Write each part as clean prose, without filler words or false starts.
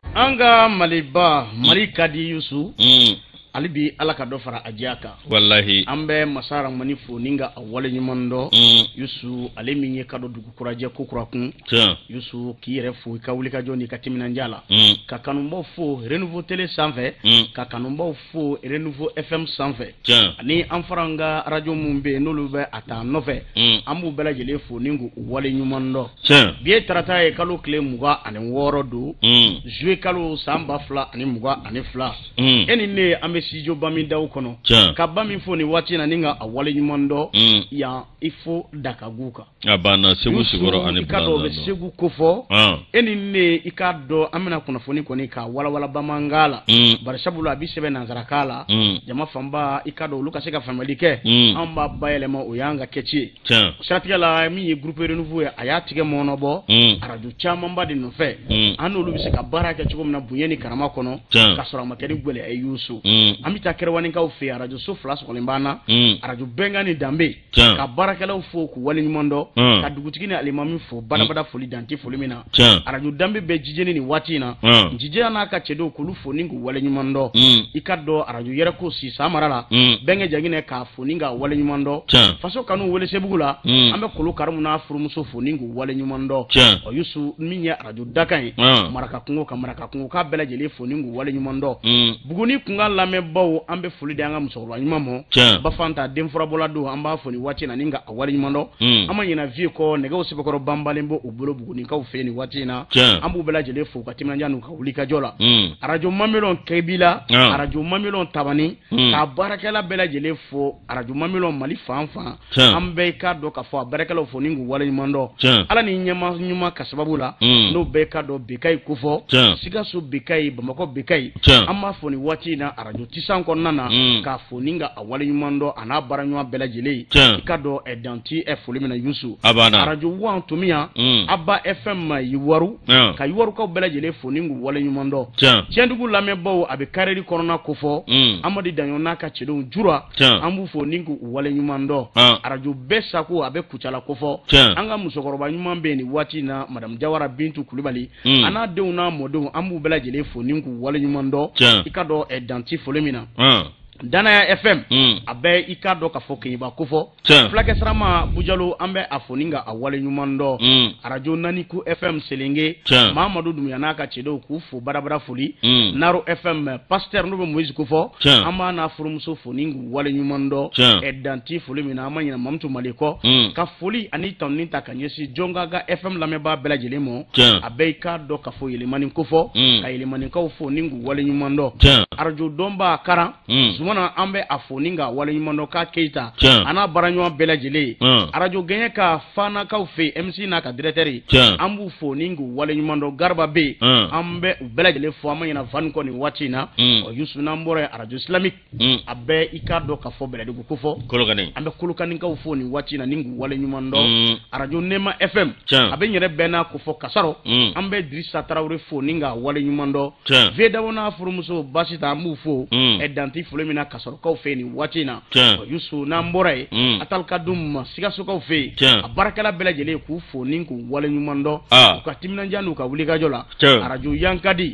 anga maliba mari kadi yusu ali bi ala ka do fara ajaka wallahi ambe masara mani fo ninga awale nyumondo yusu ale minye kado dugu kuraje ko kurakun yusu ki yere fo ka wuli ka joni ka timina njala ka kanumbo fo renouveau télé sanfɛ ka kanumbo fo renouveau fm sanfɛ ani amfaranga radio mumbe nolu be ata nofɛ ambu bela jele fo ningu wale nyumondo biye tarata e kalo kle muga ani woro do jouer kalo samba fla ani muga ani fla eni ne ambe sijo bami daw kono ka bami fo ni wati na ninga awale nyumondo ya ifo dakaguka abana segu sigoro ani kado be segu kofo eni ne ikado amena kuna foni koni ka wala bamangala barshabula bisebe nanzarakala jama famba ikado luka seka family ke amba bayelema oyanga kechi shatigala mi groupe renouveau aya tige monobo aradu chama mbadi no fe anu lu biseka baraka chuko mna bunyeni karama kono kasora makedi gwele ayusu amita kerwani ka ufe aradu so flash ko limbana aradu bengani dambe ka baraka la ufo ku wali nyumondo ka dugutikini alimami fo bada foli danti foli mina aradu dambe be jijeni ni watina jijena na ka chedo kulu fo ningu wali nyumondo ikado aradu yere ko si samarala benge jagine ka fo ninga wali nyumondo faso kanu wele sebugula ambe kulu karamu na furumuso fo ningu wali nyumondo o yusu minya aradu dakai maraka kungo ka bela jele fo ningu wali nyumondo buguni kunga lame bawo ambe foli de anga muso nyumamo bafanta demfura bolado amba fo ni wati na ninga wali nyumondo amanyina vie ko nega osibokoro bambalembo ubulo buguni ka ufeni wati na ambu bela jele fo katimna njanu ka ulika jola arajo mamelon kebila arajo mamelon tabani ka barakela bela jele fo arajo mamelon mali fanfa ambe ka do ka fo barakela fo ningu wali nyumondo ala ni nyuma ka sababula no be ka do bekai kufo siga so bekai bamako bekai amma fo ni wati na arajo tisan ko nana ka fo ninga wali nyumondo ana baranywa bela jele ka do edanti e fo limina yusu arajo wan tumia abba fm yiwaru ka yiwaru ka bela jele fo ningu wali nyumondo chendugu lame bawo abe kareri korona kufo amadi danyona ka chedo jura ambu fo ningu wali nyumondo arajo besa ko abe kuchala kufo anga musokoroba nyumambe ni wati na madam Jawara Bintu Kulibali ana deuna modo ambu bela jele fo ningu wali nyumondo ikado edanti fo limina Dana ya FM abe ikado ka fo kiba kufo flake sarama bujalo ambe afoninga awale nyumando arajo nani ku FM selenge Mamadou Dumyana ka chedo ku fo barabara fuli Naro FM pasteur no moiz kufo ama na furumso foningu wale nyumando edanti fuli mina amanya mamtu maliko ka fuli ani toninta kanyesi jongaga FM lameba bela jelemo abe ikado ka fo yelemani kufo ka yelemani ka fo ningu wale nyumando arajo domba kara mona ambe afoninga wale nyumondo ka keita ana baranyo bela jele arajo genye ka fana ka ufe MC na ka directeur ambu foningu wale nyumondo garba be ambe bela jele fo amanya na van ko ni watina o yusu na mbore arajo islamic abe ikado ka fo bela dugu kufo kolokani ambe kolokani ka ufo ni watina ningu wale nyumondo arajo nema FM abe nyere bena kufo kasaro ambe Drissa Traoré foninga wale nyumondo veda wona furumuso basita ambu fo edanti fulemina kasoro ka ufeni watina yusu na mbore atalka dum sigaso ka ufe abarakala bela jele ku fo ninku wale nyumando ka timna njanu ka wuli ka jola arajo yankadi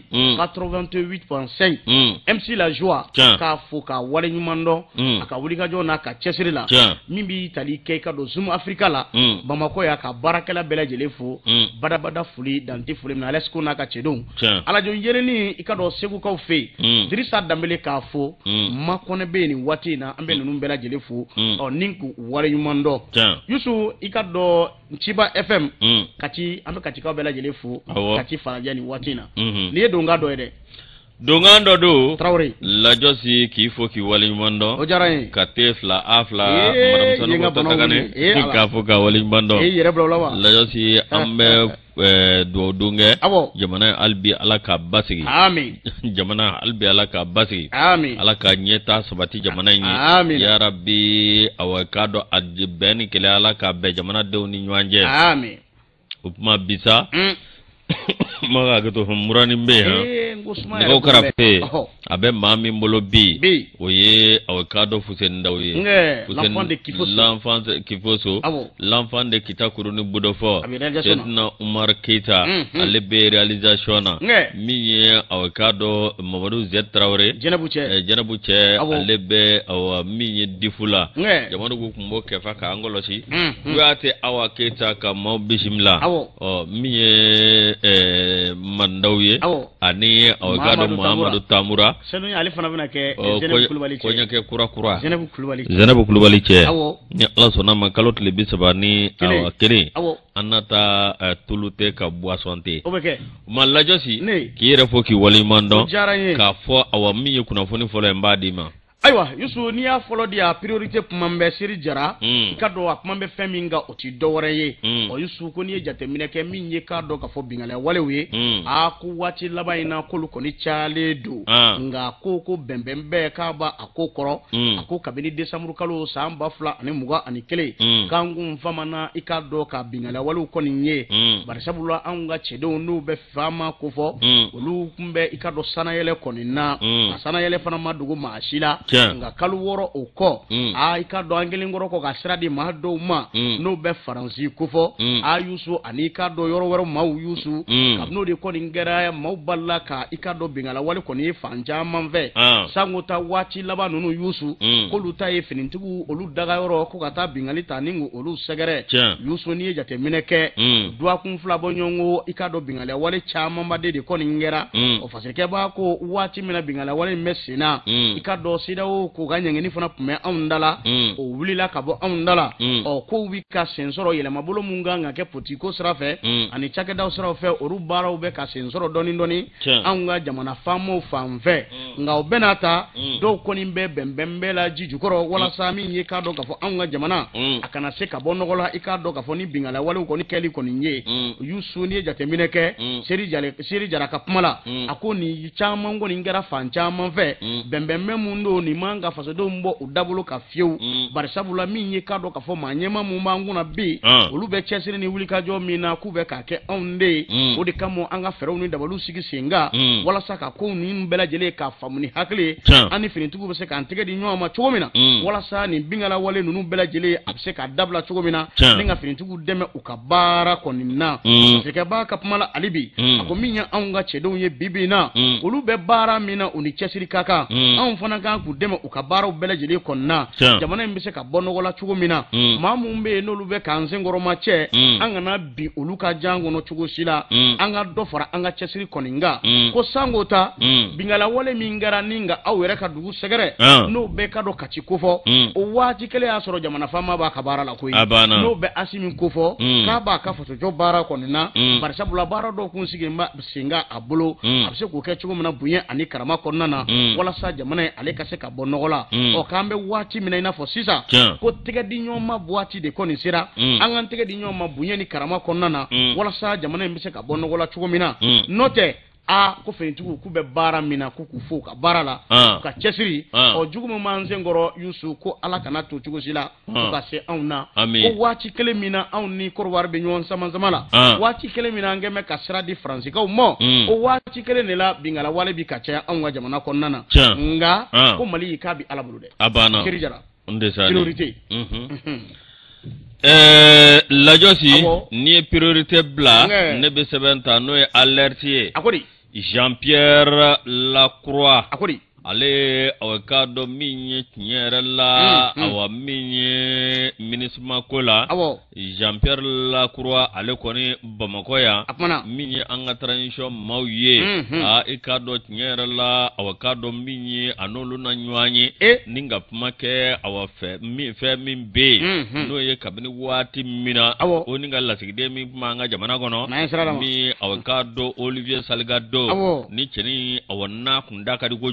88.5 MC la joie ka fo ka wale nyumando aka wuli ka jona ka chesirila mimbi tali ke ka do Zoom Africa la Bamako ya ka barakala bela jele fo bada fuli danti fuli na lesko na ka chedon alajo yereni ikado segu ka ufe Drissa Dambele ka fo makone be ni watina ambe nunu bela jele fo o ninku wale nyumando yusu ikado Chiba FM kati ambe kati ka bela jele fo kati faraja ni watina ni donga do ede dongando do Traoré la josi ki fo ki wali nyumondo o jaray ka tefla afla madam sanu ko tagane ka fo ka wali nyumondo yere blawla la josi ambe do dunge jamana albi alaka basigi amin jamana albi alaka basigi amin alaka nyeta sabati jamana yi ya rabbi awakado adibeni kele alaka be jamana de ni nyanje amin upma bisa maga gato murani be ha ko karafe abe maa min bolo bi o ye Awekado Fuseni Daw ye l'enfant de Kifoso l'enfant de Kitakuruni Budofo Sedna Umar Keita ale be réalisation na min ye Awekado Mamadou Z Traoré Jenabu Cɛ ale be awa min ye difula jamana ko kumbo kefa ka angolosi kuyate Awa Keita ka maw bisimila min ye Mandaw ye ani Awekado Muhammadu Tamura senu ale fana bena kɛ Zenabu Kulubali cɛ ni Ala sɔnna ma kalo tile 30 ni awa kelen an na taa tulu tɛ ka boisson tɛ o bɛ kɛ ma lajɔsi k'i yɛrɛ fɔ k'i waleɲuman dɔn k'a fɔ awa min ye kunnafoni fɔlɔ ye n b'a d'i ma. Ayiwa Yusu n'i y'a fɔlɔ di a priorité kuma bɛ Seri Jara i ka dɔn a kuma bɛ fɛn min kan o ti dɔwɛrɛ ye o Yusu ko n'i ye jateminɛ kɛ min ye k'a dɔn k'a fɔ binganiya walew ye a ko waati laban in na k'olu kɔni cayalen don nka ko bɛnbɛn bɛɛ k'a b'a a ko kɔrɔ a ko kabini décembre kalo san 2021 k'an kun famana i k'a dɔn ka binganiya walew kɔni ye bari sabula anw ka cɛdenw n'u bɛ fama ko fɔ olu kun bɛ i ka dɔn sanayɛlɛ kɔni na a sanayɛlɛ fana ma dogo maa si la nga kalo wɔɔrɔ o kɔ i ka dɔn an kelen kɔrɔ kɔ ka sira di maa dɔw ma n'o bɛ Faransi ko fɔ Yusu ani ka dɔn yɔrɔ wɛrɛ maaw Yusu kabin'o de kɔni kɛra maaw balila ka i ka dɔn binganiya wale kɔni ye fan caman fɛ sango ta waati laban ninnu Yusu k'olu ta ye finitigiw olu daga yɔrɔ ko ka taa bingali ta ni olu sɛgɛrɛ Yusu n'i ye jateminɛ kɛ duwakun fila bɔ ɲɔgɔn i ka dɔn binganiya wale camanba de kɔni kɛra o fasikɛ b'a ko waati min na binganiya wale in bɛ sen na i ka dɔn CEDEAO ko ka ɲɛngini fana tun bɛ anw da la o wulila ka bɔ anw da la kow bi ka sen sɔrɔ yɛlɛmabolo mun kan ka kɛ politiko sira fɛ ani cakɛdaw siraw fɛ olu baaraw bɛ ka sen sɔrɔ dɔɔni dɔɔni anw ka jamana faamaw fan fɛ nka o bɛɛ n'a ta dɔw kɔni bɛ bɛnbɛn bɛɛ la ji jukɔrɔ walasa min ye k'a dɔn k'a fɔ anw ka jamana a kana se ka bɔ nɔgɔ la i k'a dɔn k'a fɔ ni binganiya walew kɔni kɛli kɔni ye Yusu n'i ye jateminɛ kɛ Seri Jara ka kuma la a ko nin caman kɔni kɛra fan caman fɛ bɛnbɛn mun don nin man ka fasodenw bɔ u dabolo ka fiyewu bari sabula min ye k'a dɔn k'a fɔ maa ɲɛma mun b'an kunna bi olu bɛ cɛsiri ni wulikajɔ min na k'u bɛ k'a kɛ anw de ye o de kama an ka fɛɛrɛw ni dabaliw sigi sen kan walasa ka kow ninnu bɛɛ lajɛlen k'a faamu ni hakili an ni finitigiw bɛ se k'an tɛgɛ di ɲɔgɔn ma cogo min na walasa nin binganiya wale ninnu bɛɛ lajɛlen a bɛ se k'a dabila cogo min na ni ka finitigiw dɛmɛ u ka baara kɔni na masakɛba ka kuma la hali bi a ko min ye anw ka cɛdenw ye bi in na olu bɛ baara min na u ni cɛsiri ka kan anw fana kan k'u dɛmɛ u ka baaraw bɛɛ lajɛlen kɔnɔna jamana in bɛ se ka bɔ nɔgɔ la cogo min na maa mun bɛ yen n'olu bɛ k'an senkɔrɔma cɛ an kana bi olu ka jan kɔnɔ cogo si la an ka dɔ fara an ka cɛsiri kɔni kan ko sango ta binganiya wale min kɛra ni nka aw yɛrɛ ka dugu sɛgɛrɛ n'o bɛɛ ka dɔn kati ko fɔ o waati kelen y'a sɔrɔ jamana faama b'a ka baara la koyi n'o bɛ Asimi ko fɔ k'a b'a ka fasojɔ baara kɔni na bari sabula baara dɔw kun sigilen bɛ sen kan a bolo a bɛ se k'o kɛ cogo min na bonya ani karama kɔnɔna na walasa jamana in ale ka se ka bɔ nɔgɔ la k'an bɛ waati min na i n'a fɔ sisan ko tɛgɛ di ɲɔgɔn ma waati de kɔni sera an k'an tɛgɛ di ɲɔgɔn ma bonya ni karama kɔnɔna na walasa jamana in bɛ se ka bɔ nɔgɔ la cogo min na n'o tɛ ko finitigiw k'u bɛ baara min na k'u fo ka baara la ka cɛsiri jugu min b'an senkɔrɔ Yusu ko Ala kana to cogo si la fo ka se anw na ko waati kelen min na anw ni Kɔrɔwari bɛ ɲɔgɔn sama la waati kelen min na an kɛn bɛ ka sira di Faransikaw ma o waati kelen de la binganiya wale bi ka caya anw ka jamana kɔnɔna na nka ko Mali k'a bi Ala bolo dɛ Seri Jara priorité lajɔsi n'i ye priorité bila ne bɛ sɛbɛn ta n'o ye alerte ye Jean-Pierre Lacroix ale k'a dɔn min ye tiɲɛ yɛrɛ la min ye MINUSMA ko la Jean-Pierre Lacroix ale kɔni Bamakɔ yan min ye an ka transition maaw ye i k'a dɔn tiɲɛ yɛrɛ la k'a dɔn min ye a n'olu na ɲɔgɔn ye ni ka kuma kɛ fɛn min bɛ yen n'o ye kabini waati min na o ni ka lasigiden min kuma an ka jamana kɔnɔ min k'a dɔn Olivier Salgado ni cɛnin n'a kun da ka di kojugu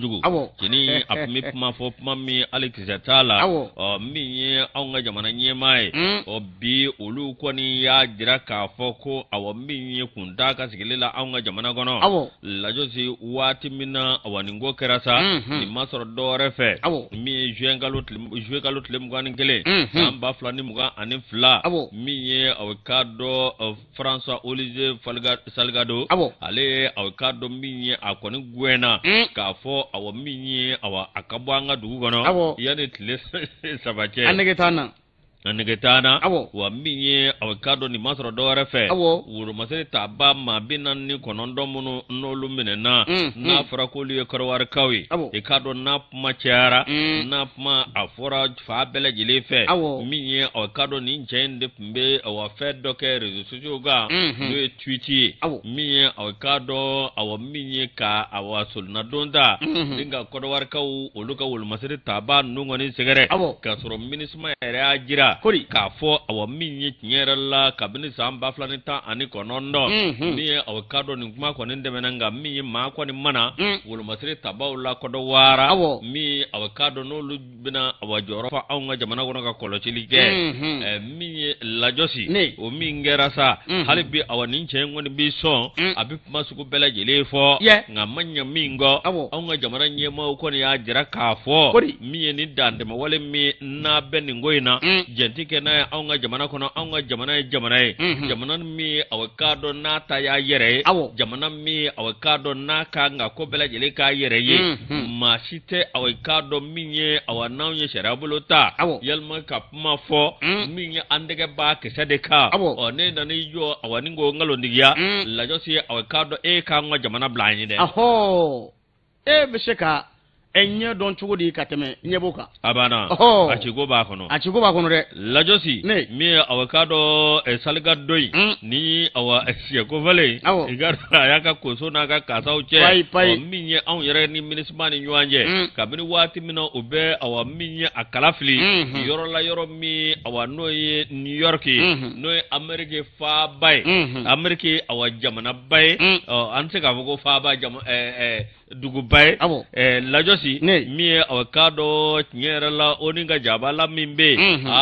kini apmi puma fo puma mi Alexia Tala mi ye awnga jamana nyemai o bi olu kwani ya jira ka foko awo mi ye kunda ka sigilela awnga jamana gono la josi wati mina awaningo kerasa ni masoro dore fe mi jouer galot le mugani gele amba flani muga ani fla mi ye awkado François Olivier Salgado ale awkado mi ye akoni gwena ka fo awo mi ye awa akabwanga dugu gono yani tile sabache Annegetana wa minye awakado ni masoro dore fe wuro masere taba mabina ni konondo munu nolu minena na farakoli e korwar kawi e kado na machara na ma afora fa bele jile fe minye awakado ni njende pembe awa fe doke rezo sojoga no twiti minye awakado awa minye ka awa solna donda dinga korwar kawu oluka wuro masere taba nungo ni segere kasoro minisma era ajira ka fo awa minye nyera la kabini samba flani ta ani konondo ni awakado ni kuma ko nende menanga mi ma ko ni mana wulu masiri tabawla ko do wara mi awakado no lu bina awajoro fa awnga jamana gono ka kolo chilike mi la josi o mi ngera sa halibi awani ngoni bi so abi masuku bela jele fo ngamanya mingo awnga jamana nyema ko ni ya jira ka fo mi ni dande ma wale mi na ben ngoina jentike na awnga jamana kono awnga jamana mi awakado na ta ya yere jamana mi awakado na ka nga ko bela jele ka yere ye ma site awakado minye awanawye sharabulota yalma kapma fo minye andege ba ke sadeka o ne na ni yo awaningo ngalo ndiya la josi awakado e ka nga jamana blanye de besheka enye don chugodi kateme nyeboka abana achigo ba kono de la josi mi awakado salgadoi ni awa esie ko vale igara yaka koso na ka kasauche o minye an yere ni minismani nyanje kabini wati mina obe awa minye akalafli yoro la yoro mi awa noye New York noye America fa bay America awa jamana bay anse ka go fa ba jam Dubai la josi mi awakado nyera la oninga jabala mimbe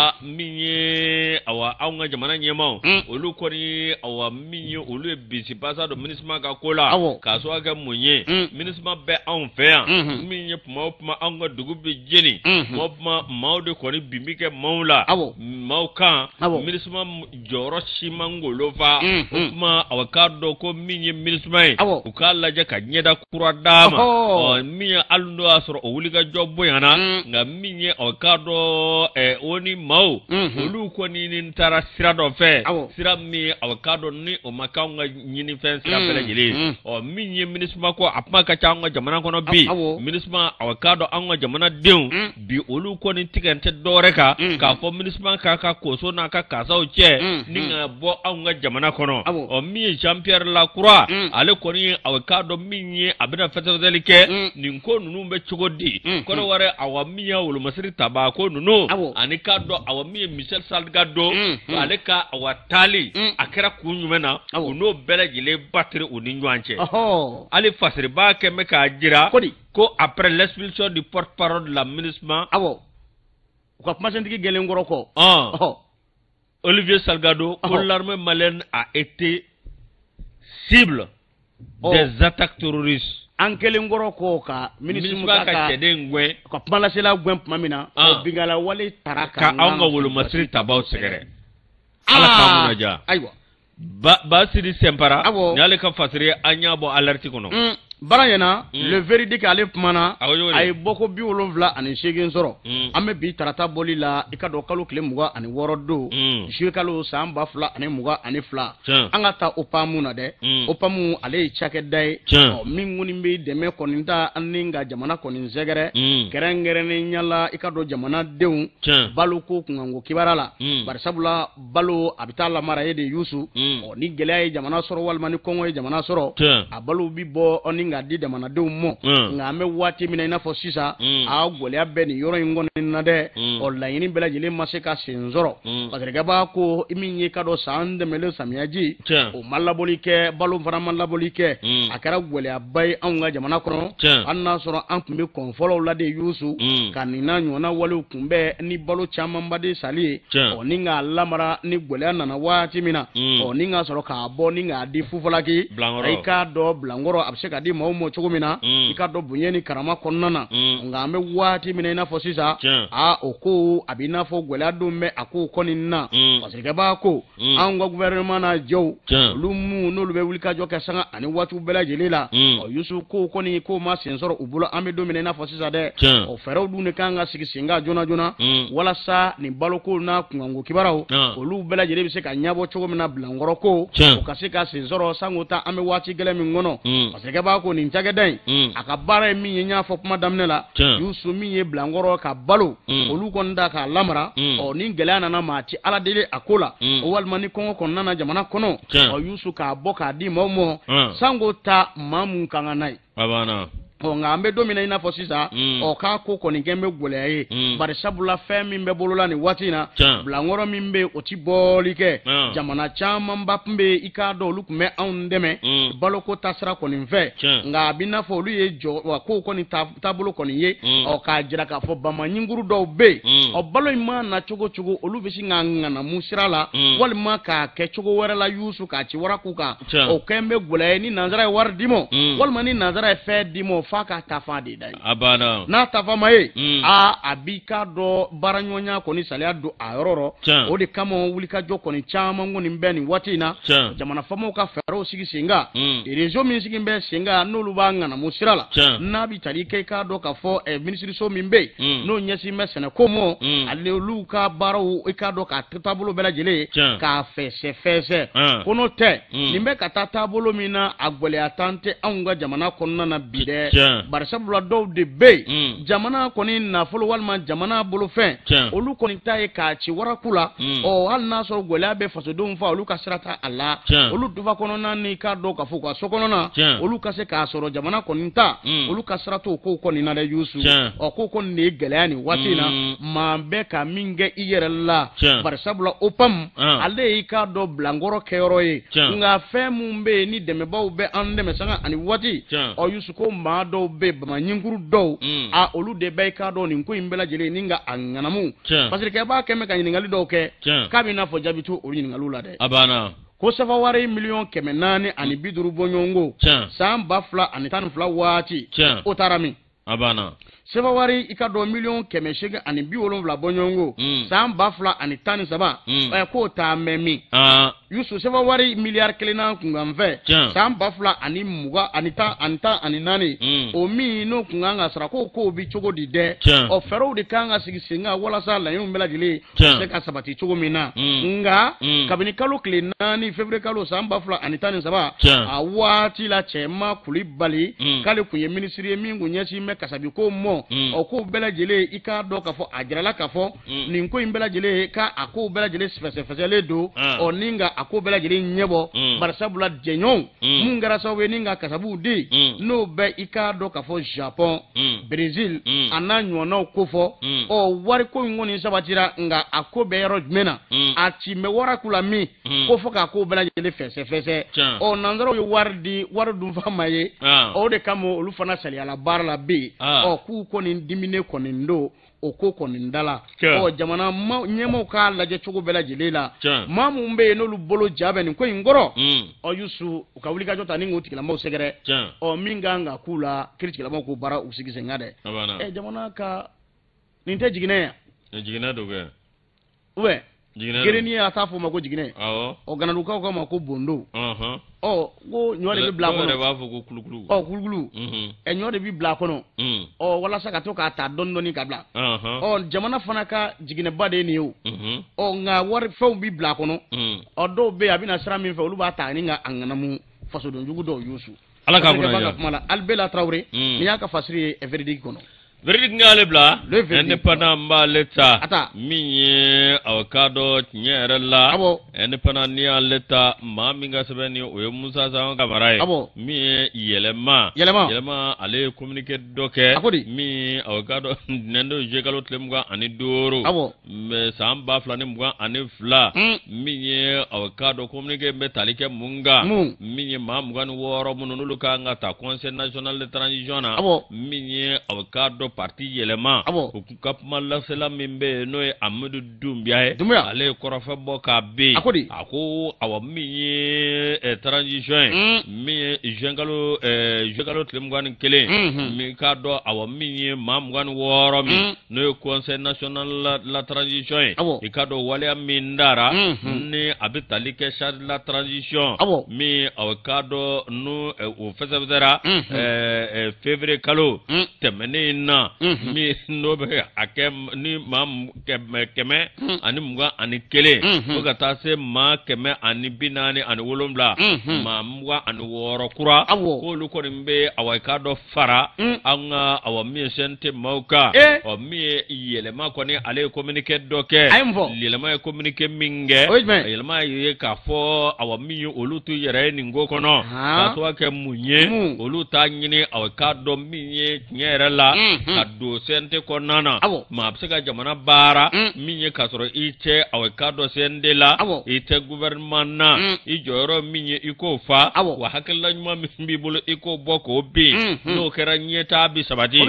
minye awa awnga jamana nyema olu koni awa minye olu bisi pasa do minisma ka kola kaso aga munye minisma be an fe minye puma anga dugu be jeni mopma maude koni bimike maula mauka minisma joro shimangolo fa puma awakado ko minye minisma ukala ja kanyeda kurada miya alundo asoro o wuliga jobbo yana nga minye o kado oni mau olu ko ni ntara sirado fe sira mi o kado ni o makanga nyini fe sira pele jeli o minye minisma ko apma ka changa jamana kono bi minisma o kado anga jamana deun bi olu ko ni tigante doreka ka fo minisma ka koso na ka kasa o che ninga bo anga jamana kono o mi Jean-Pierre Lacroix ale ko ni o kado minye abina fete delike ninko nunu be chogodi kono ware awamiya wulu masiri tabako nunu anika do awamiya Michel Salgado aleka awatali akera kunyumena uno bele jile batri uninwanche ali fasiri ba keme ka jira ko après l'expulsion du porte-parole de la ministre ko pasentiki gelengoro ko Olivier Salgado ko l'armée malienne a été cible des attaques terroristes ankelengoro ko ka minisma ka chedengwe ko palasela gwen pamina o bingala wale taraka ka anga wolo masri tabaw segere ala kamuna ja aywa ba sidi sempara nyale ka fasiri anya bo alerti kono barayena le véridique ale pumana ay boko bi wolonvla ani shegen soro amme bi tarata boli la ikado kalo kile muga ani worodo shekalo samba fla ani muga ani fla angata opamuna de opamu ale chake dai minguni mbi deme koninta aninga jamana konin zegere kerengere ni nyala ikado jamana deun balu ko kungango kibarala barsabula balu abitala mara yede yusu ni gele ay jamana soro walmani kongo jamana soro abalu bi bo oninga nga di jamanadenw mɔ nga an bɛ waati min na i n'a fɔ sisan a gɛlɛya bɛ nin yɔrɔ in kɔni na dɛ ɔ laɲini bɛɛ lajɛlen ma se ka sen sɔrɔ parce que b'a ko min ye ka dɔ san dɛmɛlen samiyaji o ma labɔli kɛ balo fana ma labɔli kɛ a kɛra gɛlɛyaba ye anw ka jamana kɔnɔ hali n'a sɔrɔ an tun bɛ kɔn fɔlɔw la de Yusu ka nin n'a ɲɔgɔnna walew kunbɛn ni balo camanba de sali ye ɔ ni k'a lamara ni gɛlɛya nana waati min na ɔ ni k'a sɔrɔ k'a bɔ ni k'a di fufalaki i k'a dɔn bilankɔrɔ a bɛ se ka di maaw ma cogo min na i k'a dɔn bonya ni karama kɔnɔna na nka an bɛ waati min na i n'a fɔ sisan o ko a bɛ i n'a fɔ gɛlɛya don bɛ a ko kɔni na parce que b'a ko anw ka gouvernement na jɛw olu mun n'olu bɛ wuli ka jɔ kɛ sanga ani waatiw bɛɛ lajɛlen la ɔ Yusu ko kɔni ko ma sen sɔrɔ u bolo an bɛ don min na i n'a fɔ sisan dɛ ɔ fɛɛrɛw dun de kan ka sigi sen kan joona joona walasa nin baloko n'a kunkanko kibaruw olu bɛɛ lajɛlen bɛ se ka ɲɛbɔ cogo min na bilankɔrɔ ko o ka se ka sen sɔrɔ sango ta an bɛ waati gɛlɛn min kɔnɔ parce que b'a ko nin cakɛda in a ka baara ye min ye n y'a fɔ kuma daminɛ la Yusu min ye bilankɔrɔ ka balo olu kɔni da k'a lamara ɔ ni gɛlɛya nana maa ti ala deli a ko la walima ni kɔngɔ kɔnɔna na jamana kɔnɔ ɔ Yusu k'a bɔ k'a di maaw ma sango ta maa mun kan ka n'a ye ɔ nka an bɛ don min na i n'a fɔ sisan ɔ k'a ko kɔni kɛ n bɛ gɛlɛya ye bari sabula fɛn min bɛ bolola nin waati in na bilankɔrɔ min bɛ o ti bɔli kɛ jamana camanba tun bɛ i k'a dɔn olu tun bɛ anw dɛmɛ baloko taasira kɔni fɛ nka a bɛ i n'a fɔ olu ye jɔ wa kow kɔni taabolo kɔni ye ɔ k'a jira k'a fɔ bamaɲinkuru dɔw bɛ yen ɔ balo in mana na cogo cogo olu bɛ se ka ŋanamu sira la walima k'a kɛ cogo wɛrɛ la Yusu k'a ci wara k'u kan o kɛ n bɛ gɛlɛya ye ni nanzara ye wari d'i ma walima ni nanzara ye fɛn d'i ma f'a ka tafa de da ye n'a tafa ma ye a b'i ka dɔ baara ɲɔgɔnya kɔni saliya don a yɔrɔ rɔ o de kama wulikajɔ kɔni caman kɔni bɛ nin waati in na jamana faamaw ka fɛɛrɛw sigi sen kan réseau min sigi bɛ sen kan n'olu b'a ŋanamu sira la n'a bɛ tali kɛ i k'a dɔn k'a fɔ minisiriso min bɛ yen n'o ɲɛsin bɛ sɛnɛko mɔ ale olu ka baaraw i k'a dɔn k'a taabolo bɛɛ lajɛlen k'a fɛsɛ fɛsɛ ko n'o tɛ nin bɛ ka taa taabolo min na a gɛlɛya tan tɛ anw ka jamana kɔnɔna na bi dɛ barisabula dɔw de bɛ yen jamana kɔni nafolo walima jamana bolofɛn olu kɔni ta ye k'a ci waraku la ɔ hali n'a sɔrɔ gɛlɛya bɛ fasodenw fa olu ka sira ta a la olu dufa kɔnɔna ni k'a dɔn k'a fɔ u ka so kɔnɔna olu ka se k'a sɔrɔ jamana kɔni ta olu ka sira t'o kow kɔni na dɛ Yusu ɔ ko kɔni de ye gɛlɛya nin waati in na maa bɛɛ ka min kɛ i yɛrɛ la barisabula OPAM ale y'i k'a dɔn bilankɔrɔ kɛyɔrɔ ye nka fɛn mun bɛ yen ni dɛmɛbaw bɛ an dɛmɛ sanga ani waati ɔ Yusu ko maa dɔw bɛ bamaɲinkuru dɔw olu de bɛ i k'a dɔn nin ko in bɛɛ lajɛlen ni ka a ŋanamu parce que b'a kɛ mɛ ka ɲininkali dɔw kɛ k'a bɛ n'a fɔ jaabi to olu ɲininkaliw la dɛ ko safawari 450 ani 50 bɔɲɔgɔnko san 2012 waati o taara min sefawari i ka dɔn 1,870,000 ani 70 bɔɲɔgɔnko san 2013 k'o t'a mɛn min Yusu sefawari miliyari 1 na kunkan fɛ san 2020 ani 14 o min n'o kun kan ka sara k'o bi cogo di dɛ ɔ fɛɛrɛw de kan ka sigi sen kan walasa laɲiniw bɛɛ lajɛlen se ka sabati cogo min na nka kabini kalo tile 4 février kalo san 2013 a waati la Cɛma Kulibali k'ale kun ye minisiri ye min kun ɲɛsin bɛ kasabiko mɔ ɔ k'o bɛɛ lajɛlen i k'a dɔn k'a fɔ a jirala k'a fɔ nin ko in bɛɛ lajɛlen k'a ko bɛɛ lajɛlen fɛsɛfɛsɛlen don ɔ ni ka a ko bɛɛ lajɛlen ɲɛbɔ barisabula jɛɲɔgɔnw mun kɛra sababu ye ni ka kasabuw di n'o bɛ i k'a dɔn k'a fɔ Japon Brésil a n'a ɲɔgɔnnaw ko fɔ ɔ wariko in kɔni sabatira nka a ko bɛɛ yɔrɔ jumɛn na a ci bɛ waraku la min ko fɔ k'a ko bɛɛ lajɛlen fɛsɛfɛsɛ ɔ nanzaraw ye wari dun fa ma ye o de kama olu fana saliyala baara la bi ɔ k'u kɔni dimine kɔni don o ko kɔni dala ɔ jamana ɲɛmaaw k'a lajɛ cogo bɛɛ lajɛlen la maa mun bɛ yen n'olu bolo ja bɛ nin ko in kɔrɔ ɔ Yusu u ka wulikajɔ ta ni k'o tigilamaaw sɛgɛrɛ ɔ min kan ka k'u la kiiri tigilamaaw k'o baara u sigi sen kan dɛ jamana ka nin tɛ jiginɛ yan jiginɛ do kɛ gereni a t'a fɔ o ma ko jiginɛ ɔ ganadukaw k'a ma ko bondo ɔ ko ɲɔ de bɛ bila a kɔnɔ b'a fɔ ko kulukulu kulukulu ɲɔ de bɛ bila a kɔnɔ walasa ka to k'a ta dɔɔni dɔɔni ka bila jamana fana ka jiginɛba de ye nin ye o nka wari fɛnw bɛ bila a kɔnɔ dɔw bɛ yen a bɛna sira min fɛ olu b'a ta ni ka a ŋanamu fasodonjugu dɔw Yusu Ala ka kuma la Albela Traoré ni y'a ka fasiri ye Véridique kɔnɔ verdict ngale bla independent ba leta mi awkado nyere la independent ni leta ma minga sebeni o Musa Zan Kamarai mi yelema ale communiquer doke mi awkado nendo jegalo tlemga ani doro me samba flane mga ani fla mi awkado communiquer metalike munga mi ma mga no woro munulu kanga ta conseil national de transition mi awkado parti yelema ku kapmala sela mimbe no Amadou Doumbia ale korofa boka be ako awami transition mi jengalo tlemgwan kele mi kado awami mamgwan woro mi no conseil national la transition ikado wale mindara ni abitalike charge la transition mi awkado no o fezabera février kalo temene na mi no be akem ni mam keme ani mga ani kele oga tase ma keme ani binani ani wolombla ma mga ani woro kura ko lu ko nimbe awakado fara anga awami sente mauka o mi yelema ko ni ale communiquer doke yelema communiquer minge yelema ye ka fo awami olutu yere ni ngo kono ka to ke munye oluta nyini awakado minye nyere la ka do sente ko nana ma abseka jamana bara minye kasoro ite awakado sende la ite gouvernement na ijoro minye iko fa wa hakilla nyuma mbibulu iko boko bi no kera nyeta bi sabati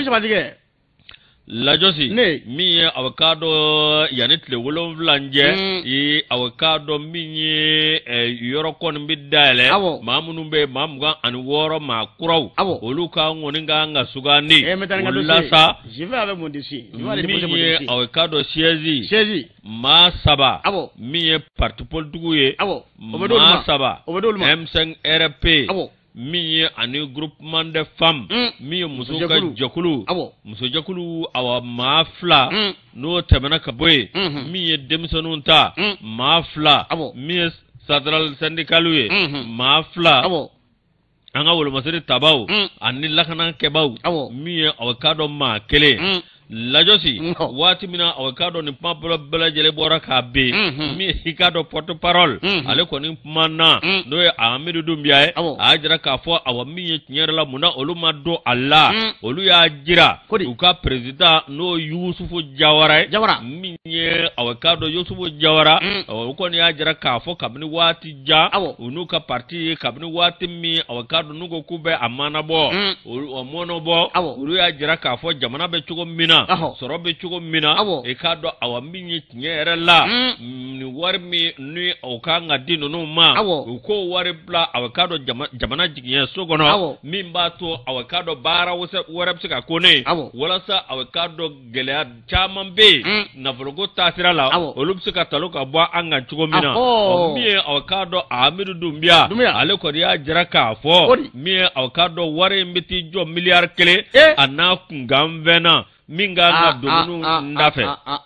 la josi mi avocado yanitle wolon vlangje yi avocado minye yoro kon bidale mamunu be mamga an woro ma kuraw oluka ngoninga nga sugani lasa je vais avec mon dossier je vais aller déposer mon dossier avocado siezi ma saba mi parti politique ma saba M5 RP mi ani groupement de femmes mi musoka jakulu muso jakulu awa mafla no temena kaboy mi demsonunta mafla mi central syndicalu mafla anga wolo masiri tabaw ani lakana kebaw mi avocado ma kele lajosi wati mina awakado ni pampola bela jele bora ka be mi hikado porte parole ale ko ni manna do Amadou Doumbia ajira ka fo awami nyere la muna oluma do Allah olu ya jira uka president no Yusufu Jawara mi nye awakado Yusufu Jawara ko ni ajira ka fo kabni wati ja unuka parti kabni wati mi awakado nugo kube amana bo o mono bo olu ya jira ka fo jamana be chugo mina sorobe chugo mina ekado awambi nyere la ni warmi ni okanga dino no ma uko wari bla awakado jamana jigiye sogono mimba to awakado bara warabsika kone wala sa awakado gelea chamambe na vlogo tasira la olubsika taloka bwa anga chugo mina mie awakado Amadou Doumbia ale ko dia jiraka fo mie awakado wari mbiti jo milliard kele anakungamvena minga na domunu ndafe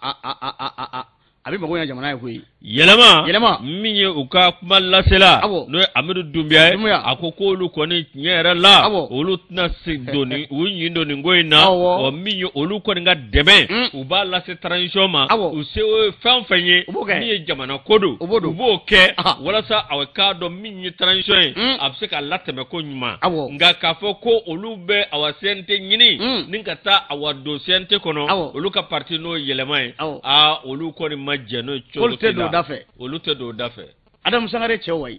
abi mago ya jamana ko yelema minye uka kuma lasela no Amadou Doumbia akoko lu ko ni nyere la olu na sidoni unyi ndoni ngoina o minye olu ko nga deme uba la se transition ma o se fanfanye minye jamana kodo ubo ke wala sa awakado minye transition abse ka lateme ko nyuma nga kafo ko olu be awasente nyini ninga ta awado sente kono olu ka parti no yelema olu ko ni majeno cho olute do dafe Adam Sangare chewai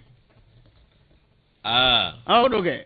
odoge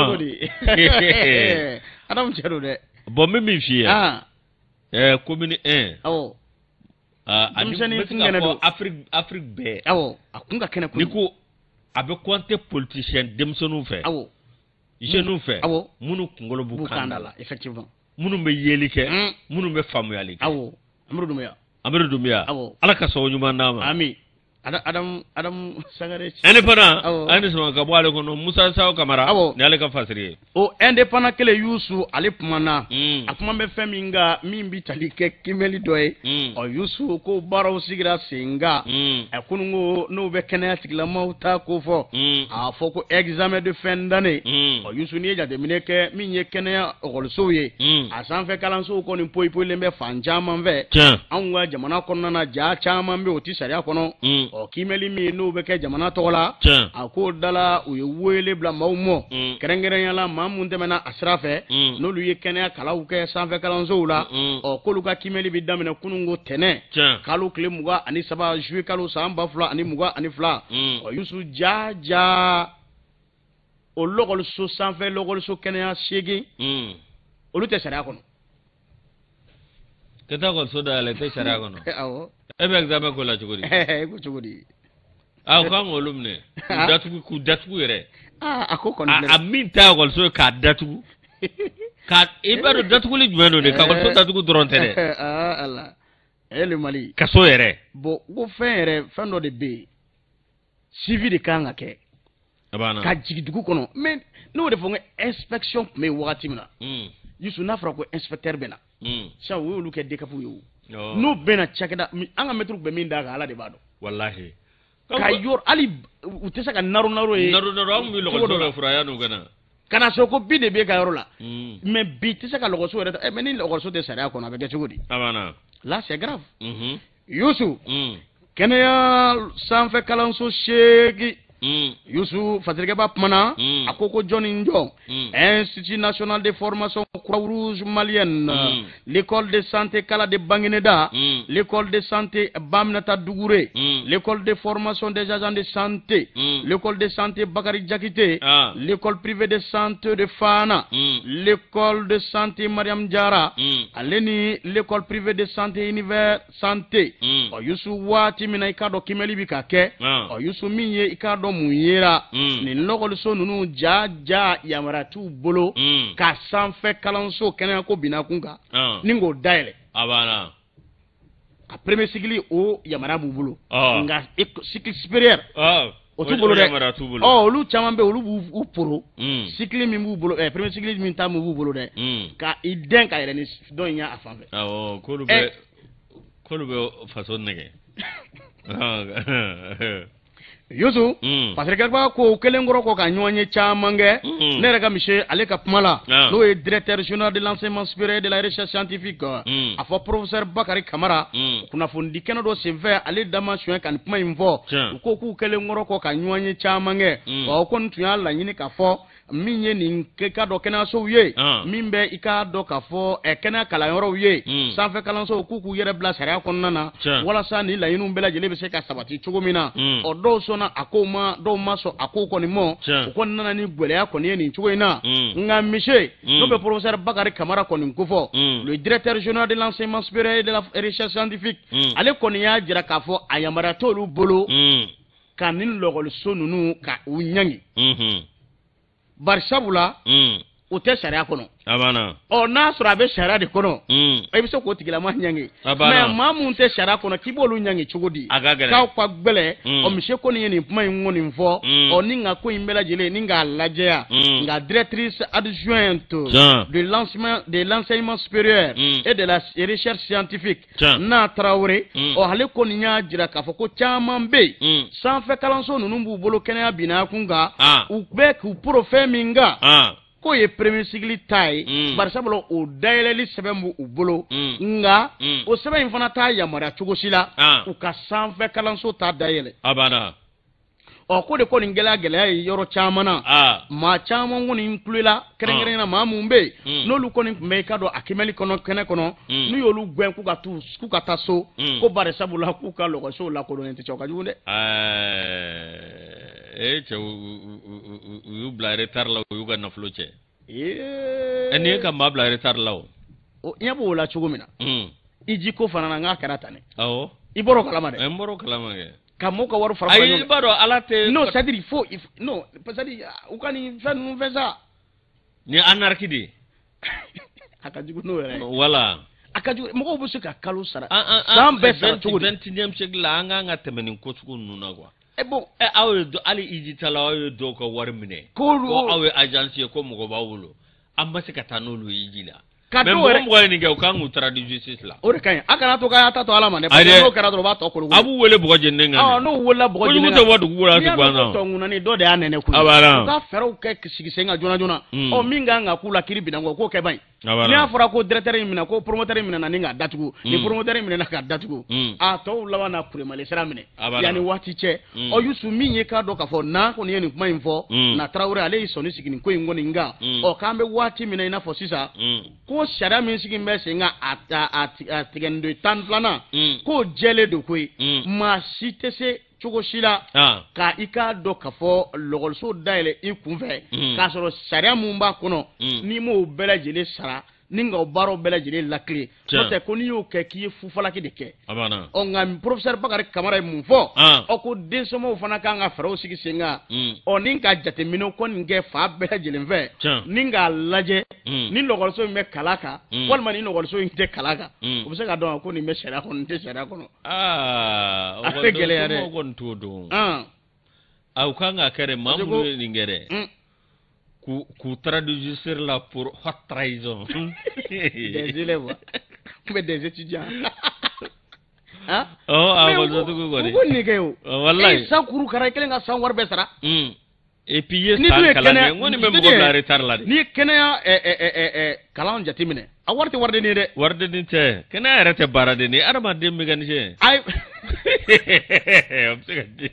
Adam chero de bombe mi fie commune 1 ani ngene do Afrique be akunga kene ko niko abe konte politicien demsonu fe jeune fe munu kungolo bukandala effectivement munu be yelike munu be famu yalike Amadou Doumbia ala ka so nyuma nama ami Adam Sangare indépendant ani sama ka bo ale kono Musa Saw Kamara ni ale ka fasiri o indépendant kele Yusu ale kumana akuma be fɛn min nga min bi tali kɛ kimeli dɔ ye o Yusu ko baraw sigira senga kunungo no be kɛnɛya tigilamaw ta ko fɔ a fɔ ko examen de fin d'année o Yusu ni jateminɛ kɛ min ye kɛnɛya ɔkɔlisow ye a sanfɛ kalansow kɔni poyi poyilen bɛ fan caman fɛ anw ka jamana kɔnɔna na ja caman bɛ o ti sariya kɔnɔ kimeli min n'o bɛ kɛ jamana tɔgɔ la a ko dala u ye wele bila maaw mɔ kɛrɛnkɛrɛnyala maa mun tɛmɛna a sira fɛ n'olu ye kɛnɛya kalaw kɛ sanfɛ kalansow la k'olu ka kimeli bi daminɛ kunungo tɛnɛ kalo tile 23 juillet kalo san 2022 Yusu ja o lɔgɔliso sanfɛ lɔgɔliso kɛnɛya 8 olu tɛ sariya kɔnɔ keta ko soda ale tɛ sariya kɔnɔ awɔ e bɛ examen ko la cogo di ko cogo di aw kan olu minɛ ku datugu yɛrɛ a ko kɔni a min ta ekɔliso k'a datugu ka i b'a dɔn datuguli jumɛn don de ka ekɔliso datugu dɔrɔn tɛ dɛ ala le Mali kaso yɛrɛ bon ko fɛn dɔ de bɛ yen suivi de kan ka kɛ ka jigin dugu kɔnɔ mais n'o de fɔ n ko inspection tun bɛ yen wagati min na Yusu n'a fɔra ko inspecteur bɛ na sisan o y'olu kɛ DCAP ye o n'u bɛnna cakɛda an ka mɛtiriw bɛ min d'a kan Ala de b'a dɔn wallahi ka yɔrɔ hali u tɛ se ka naro ye an bɛ lɔgɔliso la furaya n'u kana kana so ko bi de bɛ ka yɔrɔ la mais bi tɛ se ka lɔgɔliso yɛrɛ ta mais ni lɔgɔliso tɛ sariya kɔnɔ a bɛ kɛ cogo di là c'est grave Yusu kɛnɛya sanfɛ kalanso 8 Yusu fasirikɛba kumana a ko jɔnni jɔ Institut national de formation Croix-Rouge malienne l'école de santé Kala de Bangineda l'école de santé Baminata Dougouré l'école de formation des agents de santé l'école de santé Bakari Diakité l'école privée de santé de Fana l'école de santé Mariam Diara aleni l'école privée de santé Univers santé Yusu waati mina ikado kimeli bi ka kɛ Yusu min ye ikado mun yera ni lɔgɔliso nunu ja yamaratu bolo ka sanfɛ kalanso kɛnɛya ko bina kun kan ni k'o dayɛlɛ a premier cycle o yamara b'u bolo nka cycle supérieur o t'u bolo dɛ olu caman bɛ olu b'u poro cycle min b'u bolo premier cycle min ta mun b'u bolo dɛ ka i den ka yɛlɛ ni dɔ in y'a fan fɛ k'olu bɛ faso nɛgɛ Yusu fasirikɛba ko kelen kɔrɔ ko ka ɲɔgɔn ye caman kɛ ne yɛrɛ ka misi ale ka kuma la n'o ye directeur général de l'enseignement supérieur de la recherche scientifique a fɔ professeur Bakari Kamara kunnafoni kɛnɛ dɔ senfɛ ale dama suɲɛ ka nin kuma in fɔ u ko k'u kelen kɔrɔ ko ka ɲɔgɔn ye caman kɛ o kɔni tun y'a laɲini ka fɔ min ye nin ka dɔ kɛnɛyasow ye min bɛ i ka dɔ ka fɔ kɛnɛya kalanyɔrɔw ye sanfɛ kalansow k'u yɛrɛ bila sariya kɔnɔna na walasa ni laɲiniw bɛɛ lajɛlen bɛ se ka sabati cogo min na dɔw sɔnna a ko ma dɔw ma sɔn a ko kɔni mɔ u kɔni nana ni gɛlɛya kɔni ye nin cogo in na nka misi n'o bɛ professeur Bakari Kamara kɔni ko fɔ le directeur général de l'enseignement supérieur et de la recherche scientifique ale kɔni y'a jira k'a fɔ a yamaruya t'olu bolo ka nin lɔgɔliso ninnu ka u ɲangi bari sabula o tɛ sariya kɔnɔ n'a sɔrɔ a bɛ sariya de kɔnɔ i bɛ se k'o tigilama ɲangi mais maa mun tɛ sariya kɔnɔ k'i b'olu ɲangi cogo di k'aw ka gbɛlɛ misi kɔni ye nin kuma in kɔni fɔ ni nka ko in bɛɛ lajɛlen ni k'a lajɛya nka directrice adjointe de l'enseignement supérieur et de la recherche scientifique n'a Traoré ale kɔni y'a jira k'a fɔ ko caman bɛ yen sanfɛ kalanso ninnu b'u bolo kɛnɛya binna kun kan u bɛ k'u poro fɛn min kan ko ye premier cycle ta ye bari sabula o dayɛlɛli sɛbɛn b'u bolo nka o sɛbɛn in fana t'a yamaruya cogo si la u ka sanfɛ kalanso ta dayɛlɛ ko de kɔni gɛlɛya ye yɔrɔ caman na maa caman kɔni kulela kɛrɛnkɛrɛnnen na maa mun bɛ yen n'olu kɔni tun bɛ i ka dɔn a kimɛli kɔnɔ kɛnɛ kɔnɔ n'u y'olu gɛn k'u ka taa so ko bari sabula k'u ka lɔgɔlisow lakodɔnnen tɛ cɛ o ka jugu dɛ cɛ u y'u bila retard la u y'u ka nafolo cɛ ni e ka maa bila retard la o ɲɛ b'o la cogo min na i ji ko fana na n k'a kɛra tan dɛ i bɔr'o kalama dɛ n bɔr'o kalama kɛ ka mɔgɔw ka wari fara fara ɲɔgɔn kan ayi i b'a dɔn ala tɛ non c'est à dire il faut non c'est à dire u ka nin fɛn ninnu fɛn sa ni anarchie de a ka jugu n'o yɛrɛ voilà akaju mɔgɔw bɛ se ka kalo sara san bɛɛ sara cogo 21e siècle la an ka tɛmɛ nin ko sugu ninnu na quoi bon aw ye hali ijitala aw ye dɔw ka wari minɛ ko aw ye agence ye ko mɔgɔ b'aw bolo an ma se ka taa n'olu ye iji la mais mɔgɔ ye nin kɛ u kan k'u taara di justice la o de ka ɲi a kana to k'a ta to ala ma dɛ parce que n'o kɛra dɔrɔn u b'a tɔ kolo a b'u wele bɔgɔ jeninen kan n'o welela bɔgɔ jeninen kan ko tɛ bɔ dugu la tɛ gansan tɔ ŋunani dɔ de y'a nɛnɛ kun u ka fɛɛrɛw kɛ sigi sen kan joona joona min kan ka k'u la kiiri binna k'o kɛ ban ye n'i y'a fɔra ko directeur in minɛ ko promoteur in minɛ na ni k'a datugu ni promoteur in minɛ na k'a datugu a tɔw laban na kuremale sira minɛ yanni waati cɛ Youssou min ye k'a dɔn k'a fɔ n'an kɔni ye nin kuma in fɔ na Traoré ale y'i sɔnni sigi nin ko in kɔni kan k'an bɛ waati min na i n'a fɔ sisan ko sariya min sigi bɛ sen kan a tigɛnido 12nan k'o jɛlen don koyi maa si tɛ se cogo si la ka i k'a dɔn k'a fɔ lɔgɔliso dayɛlɛ i kunfɛ k'a sɔrɔ sariya mun b'a kɔnɔ n'i m'o bɛɛ lajɛlen sara ni ka o baaraw bɛɛ lajɛlen lakile n'o tɛ ko n'i y'o kɛ k'i ye fufalaki de kɛ nka professeur Bakari Kamara ye mun fɔ ko densɔnmɔw fana kan ka fɛɛrɛw sigi sen kan ni ka jateminɛw kɔni kɛ fa bɛɛ lajɛlen fɛ ni k'a lajɛ ni lɔgɔliso in bɛ kalan kan walima ni lɔgɔliso in tɛ kalan kan u bɛ se ka dɔn ko nin bɛ sariya kɔnɔ nin tɛ sariya kɔnɔ a bɛ gɛlɛya dɛ kɔni t'o dɔn u kan ka kɛ dɛ maa minnu ye nin kɛ dɛ k'u taara di justice la pour haute trahison des élèves mais des étudiants a walatugu kɔni ko nin kɛ o wallahi san kuru kara kelen ka san wari bɛɛ sara et puis ye san kalan kɛ ko nin bɛ mɔgɔ bila retard la de ni kɛnɛya kalan jateminɛ a wari tɛ wari den ye dɛ wari den tɛ kɛnɛya yɛrɛ tɛ baara den ye adamaden mécanicien ayi a bɛ se ka di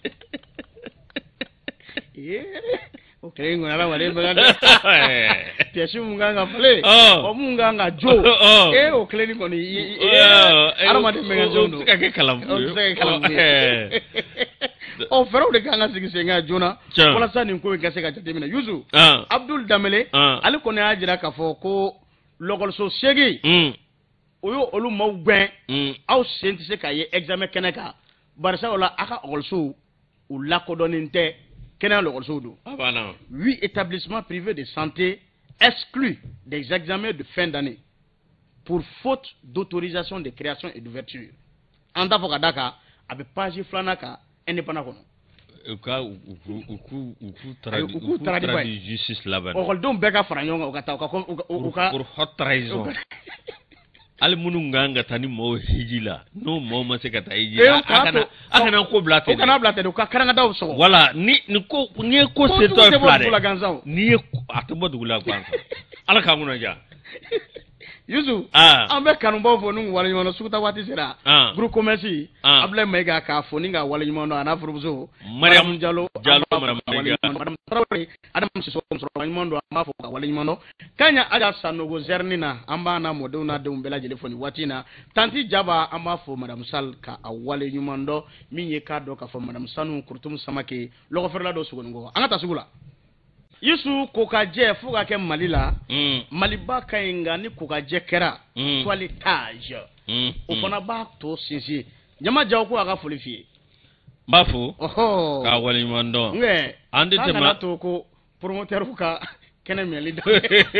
o kɛlen ŋun ala wale bɛ ka pièce mun kan ka falen o mun kan ka jo o kɛlen ni kɔni adamaden mécanicien don o tɛ se ka kɛ kalanbu ye fɛɛrɛw de kan ka sigi sen kan joona walasa nin ko in ka se ka jateminɛ Youssou Abdul Danbele ale kɔni y'a jira k'a fɔ ko lɔgɔliso 8 o y' olu maaw gɛn aw sen tɛ se k'a ye examen kɛnɛ kan barisa o la a ka ɔkɔlisow u lakodɔnnen tɛ kɛnɛya lɔgɔlisow don 8 établissements privés de santé exclus des examens de fin d'année pour faute d'autorisation de création et d'ouverture an t'a fɔ ka d'a kan a bɛ page 2nan kan indépendant kɔnɔ u taara di justice laban ɔkɔlidenw bɛɛ ka fara ɲɔgɔn kan u ka taa u ka pour haute trahison hali minnu kan ka taa ni maaw hiji la n'o maaw ma se ka taa hiji la a kana ko bila ten o kana bila ten u ka karangadaw sɔgɔ wala ni ye ko setɔ ye fila dɛ n'i ye a tɛ bɔ dugu la gansan ala k'an kunnaja Youssou an bɛ kanubaw fɔ n'u waleɲuman dɔn suguta waati sera groupe commerce Abdoulaye Mayiga k'a fɔ ni ka waleɲuman dɔn a n'a furumuso Mariam Diallo Madame Traoré Adam Sissoko waleɲuman dɔn an b'a fɔ ka waleɲuman dɔn Kanya Aja Sanogo Zerni na an b'a n'a mɔdenw n'a denw bɛɛ lajɛlen fɔ nin waati in na Tanti Jaba an b'a fɔ Madame Sall ka a waleɲuman dɔn min ye k'a dɔn k'a fɔ Madame Sanu Kurutumu Samake lɔgɔfɛrɛla dɔ Sogonikɔ an ka taa sugu la Youssou kokajɛ fo ka kɛ Mali la Maliba ka ɲi nka ni kokajɛ kɛra toilettage o fana b'a to sinsin Ɲama Jawo ko a ka foli f'i ye n b'a fo k'a waleɲuman dɔn an tɛ tɛmɛ kana to ko promoteur ka kɛnɛ minɛli da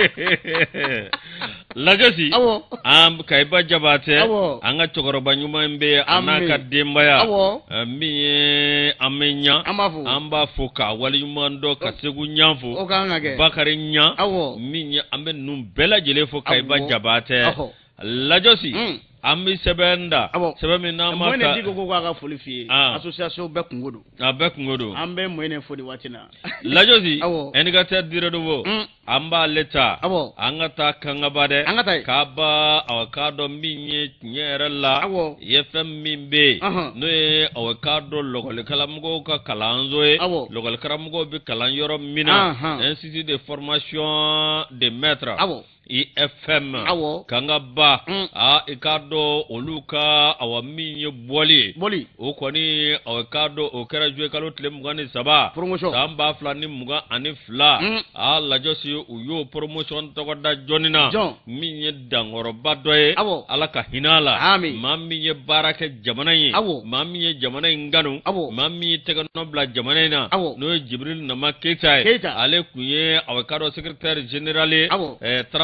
Lagasi an Kayiba Jabate an ka cɛkɔrɔba ɲuman bɛ an n'a ka denbaya min ye an bɛ ɲa an b'a fɔ k'a waleɲuman dɔn ka Segu ɲa fo Bakari ɲa min ye an bɛ ninnu bɛɛ lajɛlen fɔ Kayiba Jabate Lagasi an bɛ sɛbɛn da sɛbɛn min n'an ma ta Moyenne ko k'a ka foli f'i ye association bɛɛ kungo don a bɛɛ kungo don an bɛ Moyenne fo de waati na Lagasi indicateur direct fo an b'ale ta an ka taa Kangaba dɛ k'a ba k'a dɔn min ye tiɲɛ yɛrɛ la ye fɛn min bɛ yen n'o ye k'a dɔn lɔgɔlikaramɔgɔw ka kalanso ye lɔgɔlikaramɔgɔw bɛ kalan yɔrɔ min na institut de formation des maîtres IFM Kangaba i k'a dɔn olu ka min ye bɔli o kɔni k'a dɔn o kɛra juillet kalo tile 23 san 2022 Lagasi u y'o promotion tɔgɔ da jɔnni na min ye dankɔrɔba dɔ ye ala ka hinɛ la maa min ye baara kɛ jamana in ye maa min ye jamana in kanu maa min ye tɛgɛnɔ bila jamana in na n'o ye Jibril Nama Keita ye ale kun ye k'a dɔn secrétaire général ye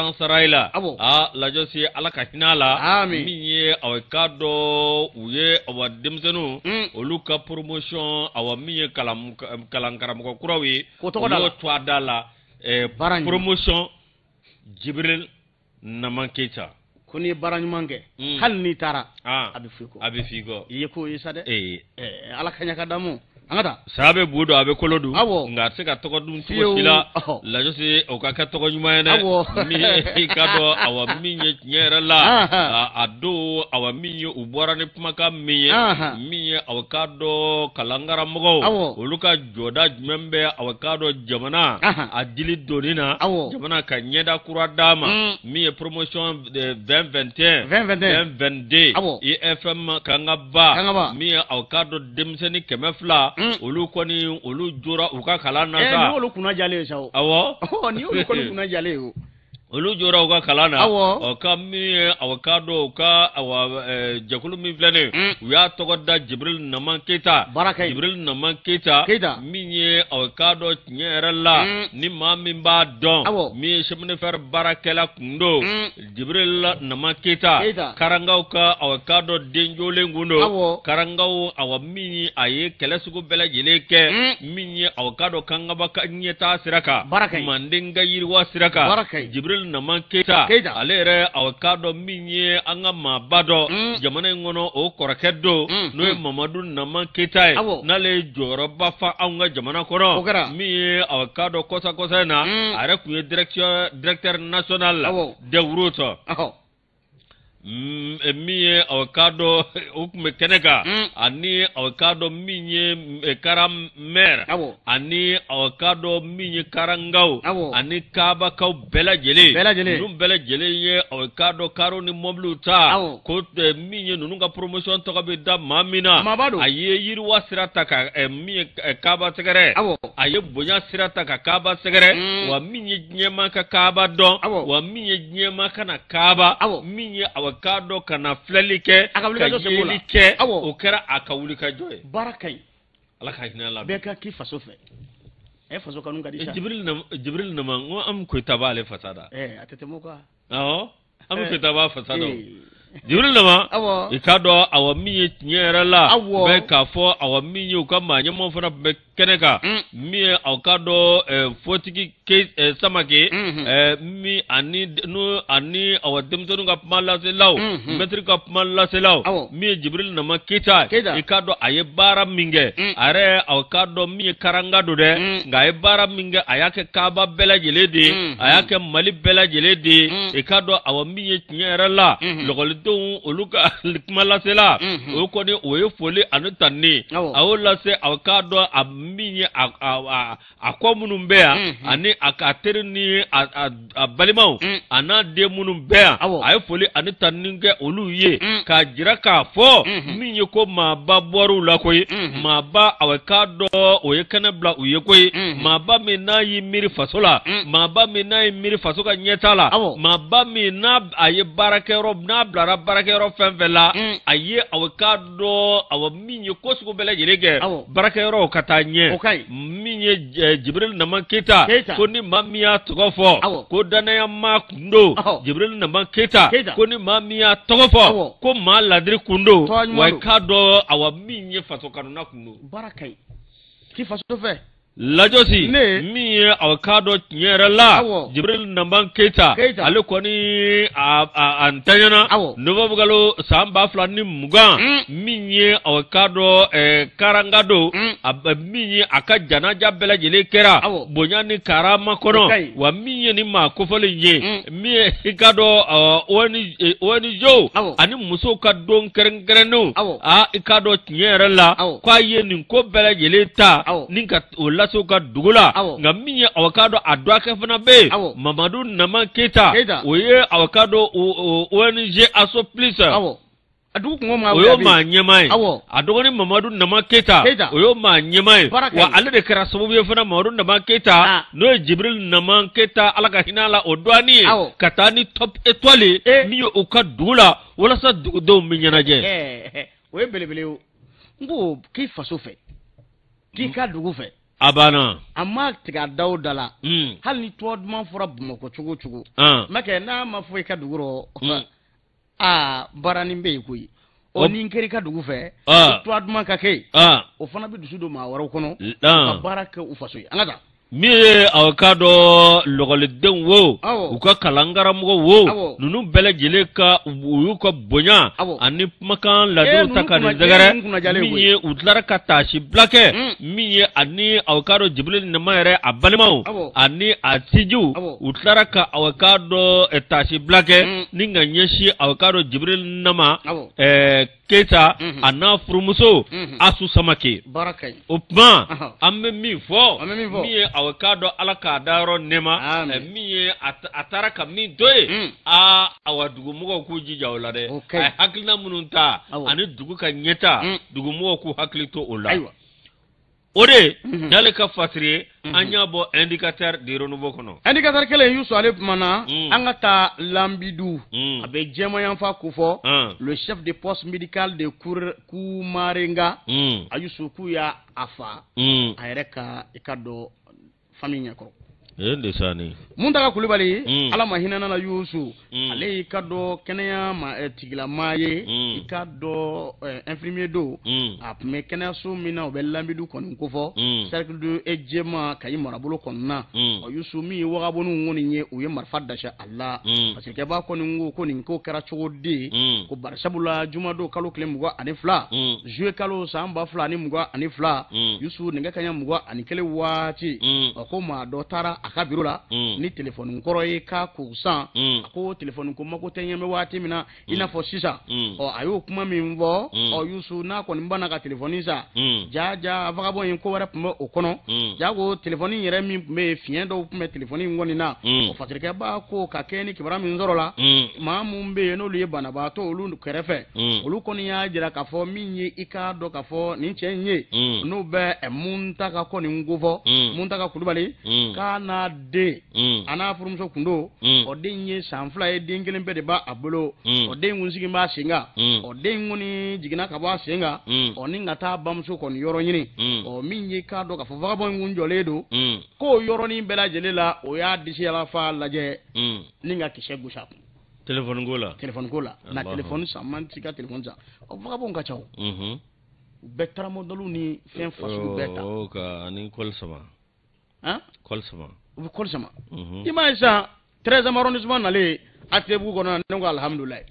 Nansaraila lajo si ala ka hinala min ye aw ka dɔ u ye aw denmisɛnninw olu ka promotion aw min ye kalan karamɔgɔ kuraw ye o to a da la promotion Jibril Naman Keita ko ni bara ɲuman kɛ hali ni taara a bɛ f'i kɔ i ye ko ye sa dɛ ala ka ɲaka damu an ka taa sabe budo a bɛ kolo dun nka se ka tɔgɔ dun cogo si la lajo se o ka kɛ tɔgɔ ɲuman ye dɛ min i ka dɔn awa min ye tiɲɛ yɛrɛ la a don awa min ye u bɔra ni kumakan min ye aw ka dɔn kalankaramɔgɔw olu ka jɔda jumɛn bɛ aw ka dɔn jamana a dili donni na jamana ka ɲɛda kura d'a ma min ye promotion 2021 2022 IFM kanga ba min ye aw ka dɔn denmisɛnnin 200 olu kɔni olu jora u ka kalan na sa olu kunna jalen sa awɔ ni olu kɔni kunna jalen o olu jora u ka kalan na o ka min aw ka dɔn u ka jɛkulu min filɛ nin u y'a tɔgɔ da Jibril Naman Keita Jibril Naman Keita min ye aw ka dɔn tiɲɛ yɛrɛ la ni maa min b'a dɔn min ye chemin de fer baarakɛla kun don Jibril Naman Keita karangaw ka aw ka dɔn den jolen kun don karangaw aw min a ye kɛlɛ sugu bɛɛ lajɛlen kɛ min ye aw ka dɔn kangaba ka ɲɛtaa sira kan manden ka yiriwa sira kan Jibril Naman Keita ale yɛrɛ aw ka dɔn min ye an ka maaba dɔ jamana in kɔnɔ o kɔrɔkɛ don n'o ye Mamadu Naman Keita ye n'ale ye jɔyɔrɔba fa anw ka jamana kɔnɔ min ye aw ka dɔn kɔsa in na a yɛrɛ kun ye directeur national des routes min ye aw ka dɔn o kun bɛ kɛnɛ kan ani aw ka dɔn min ye karam maire ani aw ka dɔn min ye karangaw ani kabakaw bɛɛ lajɛlen ninnu bɛɛ lajɛlen ye aw ka dɔn karo ni mobiliw ta ko min ye ninnu ka promotion tɔgɔ bɛ da maa min na a ye yiriwa sira ta ka min ye kaba sɛgɛrɛ a ye bonya sira ta ka kaba sɛgɛrɛ wa min ye diɲɛma ka kaba dɔn wa min ye diɲɛma ka na kaba min ye aw ka dɔn ka na filɛli kɛ ka yeli kɛ o kɛra a ka wuli ka jɔ ye baara ka ɲi ala ka hinɛ la bɛɛ ka k'i faso fɛ faso kanu ka di sa Jibril Naman n ko an Koyita b'ale fasa da a tɛ tɛmɛ o kan awɔ an Koyita b'a fasa da Jibril Naman i ka dɔn awa min ye tiɲɛ yɛrɛ la bɛ k'a fɔ awa min ye u ka maa ɲɛmaaw fana bɛ kɛnɛ kan min ye aw ka dɔn fɔtigi Samake min ani awa denmisɛnninw ka kuma laselaw mɛtiri ka kuma laselaw min ye Jibril Naman Keita i ka dɔn a ye baara min kɛ a yɛrɛ aw ka dɔn min ye karanga don dɛ nka a ye baara min kɛ a y'a kɛ Kaaba bɛɛ lajɛlen de ye a y'a kɛ Mali bɛɛ lajɛlen de ye i ka dɔn awa min ye tiɲɛ yɛrɛ la lɔgɔlidenw olu ka kuma lasela o kɔni o ye foli ani tanni a y'o lase aw ka dɔn a min ye a kɔ minnu bɛ yan ani a ka teri ni a balimaw a n'a den minnu bɛ yan a ye foli ani tanni kɛ olu ye k'a jira k'a fɔ min ye ko maaba bɔr'u la koyi maaba a ka dɔn o ye kɛnɛ bila u ye koyi maaba min n'a y'i miiri faso la maaba min n'a ye miiri faso ka ɲɛtaa la maaba min n'a a ye baarakɛyɔrɔ n'a bilara baarakɛyɔrɔ fɛn fɛn la a ye aw ka dɔn aw min ye ko sugu bɛɛ lajɛlen kɛ baarakɛyɔrɔ ka taa ɲɛ min ye Jibril Naman Keita ko ni maa min y'a tɔgɔ fɔ ko danaya maa kun don Jibril Naman Keita ko ni maa min y'a tɔgɔ fɔ ko maa ladiri kun don wa i k'a dɔn aw min ye faso kanuna kun don baara ka ɲi k'i faso fɛ lajosi min ye aw ka dɔn tiɲɛ yɛrɛ la Jibril Naman Keita ale kɔni a ntanyana novembre san 2020 min ye aw ka dɔn karanga don min ye a ka janaja bɛɛ lajɛlen kɛra bonya ni karama kɔnɔ wa min ye ni maa kofɔlen ye min ye i ka dɔn ONG ani musow ka don kɛrɛnkɛrɛnnenw i ka dɔn tiɲɛ yɛrɛ la k'a ye nin ko bɛɛ lajɛlen ta ni ka o so ka dugu la nka min ye aw ka dɔn a dɔgɔkɛ fana bɛ yen Mamadu Naman Keita o ye aw ka dɔn ONG Aso Plus o y'o maa ɲɛmaa ye a dɔgɔnin Mamadu Naman Keita o y'o maa ɲɛmaa ye wa ale de kɛra sababu ye fana Mamadu Naman Keita n'o ye Jibril Naman Keita ala ka hinɛ la o dɔɔnin ye ka taa ni top étoile min ye u ka dugu la walasa dugudenw bɛ ɲɛnajɛ o ye belebele ye n ko k'i faso fɛ k'i ka dugu fɛ abana amma tiga dauda la hal ni to man fura Bamako cogo make na ma fo ka duguro barani be kuyi o ni keri ka dugu fɛ to man ka ke o fana bi dusu do ma waro kono ka baraka u faso an ga mi awakado logoliden wo u ka kalangaramɔgɔ wo nunu bɛɛ lajɛlen ka u y'u ka bonya ani kumakan ladon ta ka nin dɛgɛrɛ min ye u tilara ka taasi bila kɛ min ye ani awakado Jibril Nama yɛrɛ a balimaw ani a tijiw u tilara ka awakado taasi bila kɛ ni ka ɲɛsin awakado Jibril Nama Keita a n'a furumuso Asu Samake o tuma an bɛ min fɔ min ye awakado ala k'a da yɔrɔ nɛma min ye a taara ka min to ye awa dugumɔgɔw k'u jija o la dɛ a hakilina minnu ta ani dugu ka ɲɛta dugumɔgɔw k'u hakili to o la o de n'ale ka fasiri ye an y'a bɔ indicateur de renouveau kɔnɔ indicateur kelen Youssou ale kuma na an ka taa Lambidu a bɛ jɛmayanfa ko fɔ le chef de poste médical de Kumarenga a Youssou k'u y'a fa a yɛrɛ ka i ka dɔn famille ɲɛkɔrɔ ndesani Muntaka Kulibali ala ma hinɛ na Youssou ale y'i ka dɔn kɛnɛya tigilama ye i ka dɔn infirmier do a tun bɛ kɛnɛyaso min na o bɛ Lambidu kɔni ko fɔ cercle de Ejema Kayi marabolo kɔnɔna Youssou min ye wagabonu kɔni ye u ye marifa dasi a la parce que kɛba kɔni ko nin ko kɛra cogo di ko barisabula jumado kalo 22 juillet kalo san 2022 Youssou nɛgɛ kaɲɛ 21 waati ko maa dɔ taara a ka biro la ni téléphone kɔrɔ ye ka kusan a ko téléphone ko mako tɛ ɲɛmɛ waati min na i n'a fɔ sisan a y'o kuma min fɔ Youssou n'a kɔni banna ka téléphone sa jaja vagabond in ko wɛrɛ tun bɛ o kɔnɔ jago téléphone yɛrɛ min tun bɛ fiɲɛ dɔw tun bɛ téléphone in kɔni na o fasirikɛba ko ka kɛ ni kibaruya min sɔrɔ la maa mun bɛ yen n'olu ye banabaatɔ olu kɛrɛfɛ olu kɔni y'a jira k'a fɔ min ye i k'a dɔn k'a fɔ nin cɛ in ye n'u bɛ Muntaka kɔni ko fɔ Muntaka Kulibali k'a n'a den a n'a furumuso kun do o den ye san 2 ye den kelen bɛɛ de b'a bolo o den kun sigin b'a sen kan o den kɔni jiginna ka bɔ a sen kan ni ka taa bamuso kɔni yɔrɔ ɲini min ye k'a dɔn k'a fɔ vagabond kun jɔlen do k'o yɔrɔnin bɛɛ lajɛlen la o y'a disi yalafa lajɛ ni ka kisɛ gosi a kun téléphone ko la na téléphone san man ti ka téléphone san o vagabond ka ca o bɛɛ taramɔdɔlu ni fɛn faso bɛɛ ta ka ani kɔli sama u bɛ kɔli sama i m'a ye sisan 13e arrondissement nalen a tebugu kɔnɔ ne ko alhamdulilayi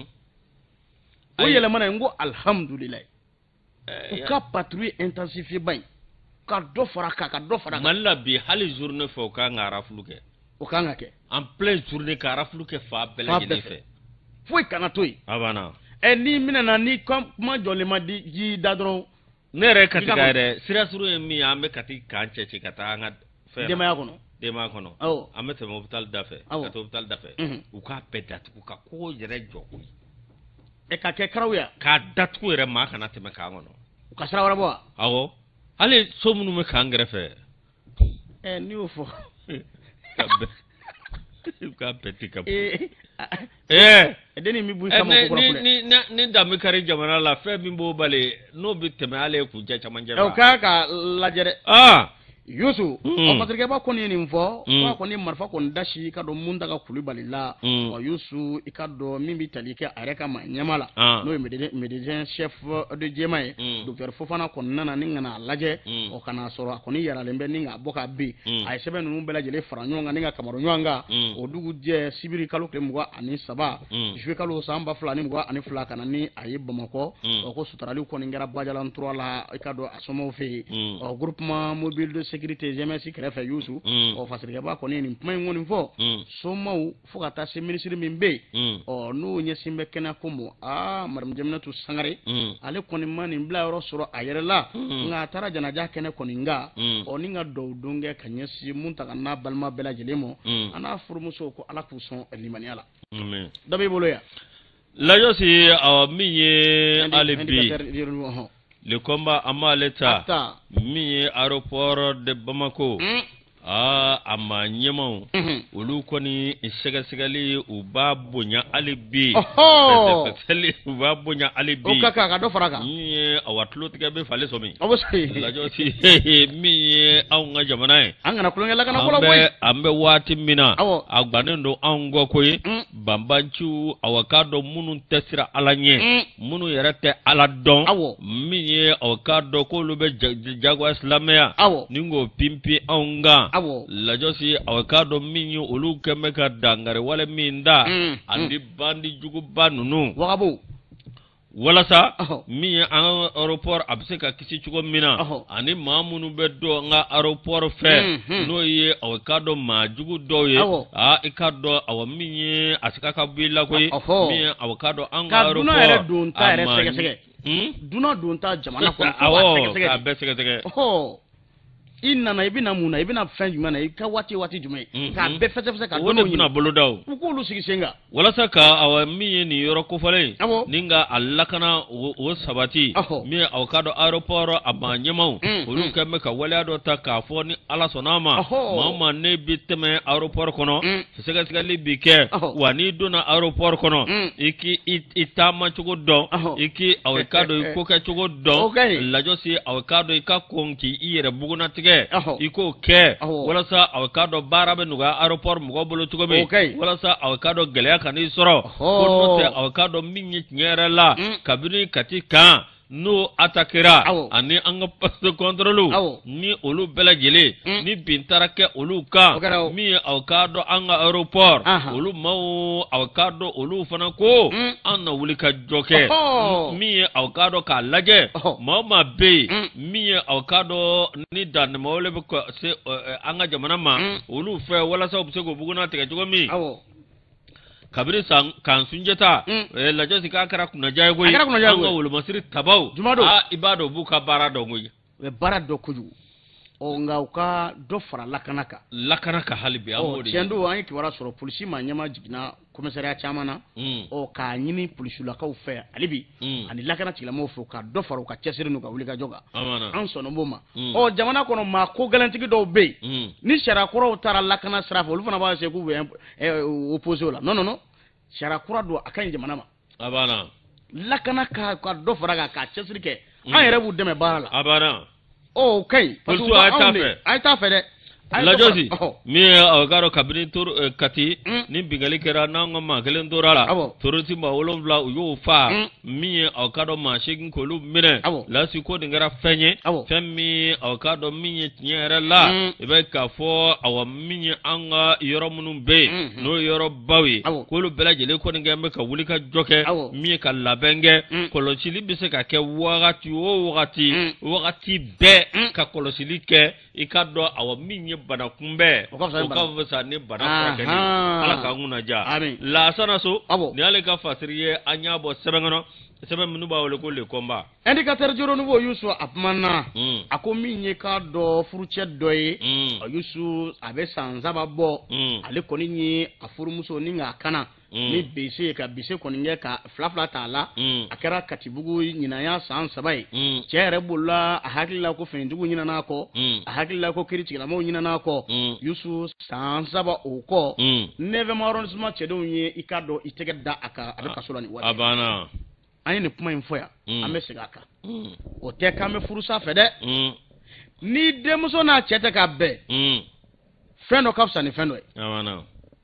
o yɛlɛmana n ko alhamdulilayi u ka patrouille intensifiée ba in ka dɔ fara kan ka dɔ fara kan Mali la bi hali journée fɛ u kan ka raflu kɛ o kan ka kɛ en pleine journée ka raflu kɛ fa bɛɛ lajɛlen fɛ foyi kana to yen abana ni minɛ na ni kuma jɔlen ma di da dɔrɔn ne yɛrɛ Kati ka yɛrɛ sira suru ye min ye an bɛ Kati k'an cɛ ka taa an ka fɛn denbaya kɔnɔ an bɛ tɛmɛ hôpital da fɛ ka to hôpital da fɛ u k'a bɛɛ datugu ka ko yɛrɛ jɔ koyi ka kɛ karaw ya k'a datugu yɛrɛ maa kana tɛmɛ k'an kɔnɔ u ka sira wɛrɛ bɔ wa awɔ hali so minnu bɛ k'an kɛrɛfɛ n'i y'o fɔ k'a bɛɛ ti ka bɔ denni mi bu sama ko kɔrɔ ni danbe kari jamana la fɛn min b'o bali n'o bɛ tɛmɛ ale kun cɛ camancɛ la o ka lajɛ dɛ Youssou masakɛba kɔni ye nin fɔ ko kɔni marifa kɔni dasi ka dɔn Muntaka Kulibali la Youssou i ka dɔn min bɛ tali kɛ a yɛrɛ ka maa ɲɛma la n'o ye médecin chef de Jema ye docteur Fofana kɔni nana ni ka n'a lajɛ kana sɔrɔ a kɔni yaralen bɛ ni ka bɔ ka bin a ye sɛbɛn ninnu bɛɛ lajɛlen fara ɲɔgɔn kan ni ka kamaro ɲɔgɔn kan o dugujɛ sibiri kalo 23 juillet kalo san 2022 ka na ni a ye Bamakɔ ko sutarali kɔni kɛra Bajalan 3 la i ka dɔn a somɔgɔw fɛ yen groupement mobile de sécurité GMS kɛrɛfɛ Youssou fasirikɛba kɔni nin kuma in kɔni fɔ somaw fo ka taa se ministre min bɛ yen n'o ɲɛsin bɛ kɛnɛ ko ma madame Jaminatou Sangare ale kɔni ma nin bila yɔrɔ sɔrɔ a yɛrɛ la nka a taara janaja kɛnɛ kɔni nka ni ka dɔw don kɛ ka ɲɛsin Muntaka n'a balima bɛɛ lajɛlen ma a n'a furumuso ko ala k'u sɔn limaniya la dɔ b'i bolo yan lajosi min ye ale bi le combat à Maleta, mi aéroport de Bamako, a ma ɲɛmaw olu kɔni sɛgɛsɛgɛli u b'a bonya hali bi sɛgɛsɛgɛli u b'a bonya hali bi o ka dɔ fara kan min ye awa tulotigɛ bɛ falen sɔmi lajɔ si min ye anw ka jamana ye an kana kulonkɛ lakana fɔlɔ koyi an bɛ waati min na a gwannen don anw kɔ koyi banbanciw awa k'a dɔn minnu tɛ sira ala ɲɛ minnu yɛrɛ tɛ ala dɔn min ye awa k'a dɔn k'olu bɛ jagoya silamɛya ni k'o pinpin anw kan lajɔ si awa k'a dɔn min ye olu kɛn bɛ ka dangari wale min da ani bandi juguba ninnu walasa min ye an ka aéroport a bɛ se ka kisi cogo min na ani maa minnu bɛ dɔn an ka aéroport fɛ n'o ye aw k'a dɔn maa jugu dɔw ye i k'a dɔn aw min ye a sika ka bɔ i la koyi min ye aw k'a dɔn an ka aéroport dunan yɛrɛ don ta yɛrɛ sɛgɛsɛgɛ dunan don ta jamana kɔnɔ k'a bɛɛ sɛgɛsɛgɛ i nana i bɛna mun na i bɛna fɛn jumɛn na i ka waati jumɛn k'a bɛɛ fɛsɛfɛsɛ ka o de bɛna boloda o u k'olu sigi sen kan walasa ka aw min ye nin yɔrɔ kofɔlen ni ka a lakana o sabati min aw k'a dɔn aéroport a maa ɲɛmaw olu kɛn bɛ ka waleya dɔ ta k'a fɔ ni ala sɔnna ma maa ma ne bi tɛmɛ aéroport kɔnɔ sɛgɛsɛgɛli bi kɛ wa n'i donna aéroport kɔnɔ i k'i taama cogo dɔn i k'i aw k'a dɔn i ko kɛ cogo dɔn lajɔ si aw k'a dɔn i ka kɔn k'i yɛrɛ bugunatigɛ i k'o kɛ walasa aw k'a dɔn baara bɛ nɔgɔya aéroport mɔgɔw bolo cogo min walasa aw k'a dɔn gɛlɛya ka n'i sɔrɔ ko n'o tɛ aw k'a dɔn min ye tiɲɛ yɛrɛ la kabini kati kan n'o attaquera ani an ka poste de contrôle ni olu bɛɛ lajɛlen ni bin taara kɛ olu kan min ye aw k'a dɔn an ka aéroport olu maaw aw k'a dɔn olu fana ko an na wuli ka jɔ kɛ min ye aw k'a dɔn k'a lajɛ maa o maa bɛ yen min ye aw k'a dɔn ni dannɛmɛwale bɛ se an ka jamana ma olu fɛ walasa u bɛ se k'o buguna tigɛ cogo min kabiri kan sunjata lajɛ si k'a kɛra kunnaja ye koyi an ka wolomasiri tabaw i b'a dɔn u b'u ka baara dɔn koyi u bɛ baara dɔn kojugu nka u ka dɔ fara lakana kan hali bi an b'o de tiɲɛ don an ye kibaruya sɔrɔ polisi maa ɲɛma jiginna commissariat caman na k'a ɲini polisilakaw fɛ hali bi ani lakana tigilamɔgɔw fɛ ka dɔ fara u ka cɛsiri n'u ka wulikajɔ kan an sɔnna b'o ma jamana kɔnɔ maa ko gɛlɛntigi dɔw bɛ yen ni sariyakɔrɔw taara lakana sira fɛ olu fana b'a se k'u bɛ opposé o la non sariyakura don a ka ɲi jamana ma lakana ka dɔ fara kan k'a cɛsiri kɛ an yɛrɛ b'u dɛmɛ baara la o ka ɲi parce que a ye t'a fɛ dɛ lajɔsi min ye aw k'a dɔn kabini kati ni bingali kɛra n'an ka maa kelen tora la toroti maa 7 u y'o fa min ye aw k'a dɔn maa 8 k'olu minɛ lasi ko nin kɛra fɛn ye fɛn min aw k'a dɔn min ye tiɲɛ yɛrɛ la i bɛ k'a fɔ awa min ye an ka yɔrɔ minnu bɛ yen n'o ye yɔrɔ baw ye k'olu bɛɛ lajɛlen kɔni kɛ bɛ ka wuli ka jɔ kɛ min ye ka labɛn kɛ kɔlɔsili bɛ se ka kɛ wagati o wagati bɛɛ ka kɔlɔsili kɛ i ka dɔn awa min ye bana kunbɛn o ka fisa ni bana furakɛli ala k'an kunna ja laasana so ni ale ka fasiri ye an y'a bɔ sɛbɛn kɔnɔ sɛbɛn minnu b'a wele ko le combat indicateur joro nouveau Yusu a kumana a ko min ye k'a dɔn furucɛ dɔ ye Yusu a bɛ san 3 bɔ ale kɔni ye a furumuso ni k'a kana ni bese ye ka bese kɔni kɛ ka fila t'a la a kɛra Katibugu ɲinaya san 3 ye cɛ yɛrɛ bolola a hakili la ko finitigiw ɲinan'a kɔ a hakili la ko kiiritigɛlamɔgɔw ɲinan'a kɔ Yusu san 3 o kɔ 9e arrondissement cɛdenw ye i k'a dɔn i tɛgɛ da a kan a bɛ kaso la nin waati a banna an ye nin kuma in fɔ yan an bɛ segin a kan o tɛ k'an bɛ furusa fɛ dɛ ni denmuso n'a cɛ tɛ ka bɛn fɛn dɔ ka fisa ni fɛn dɔ ye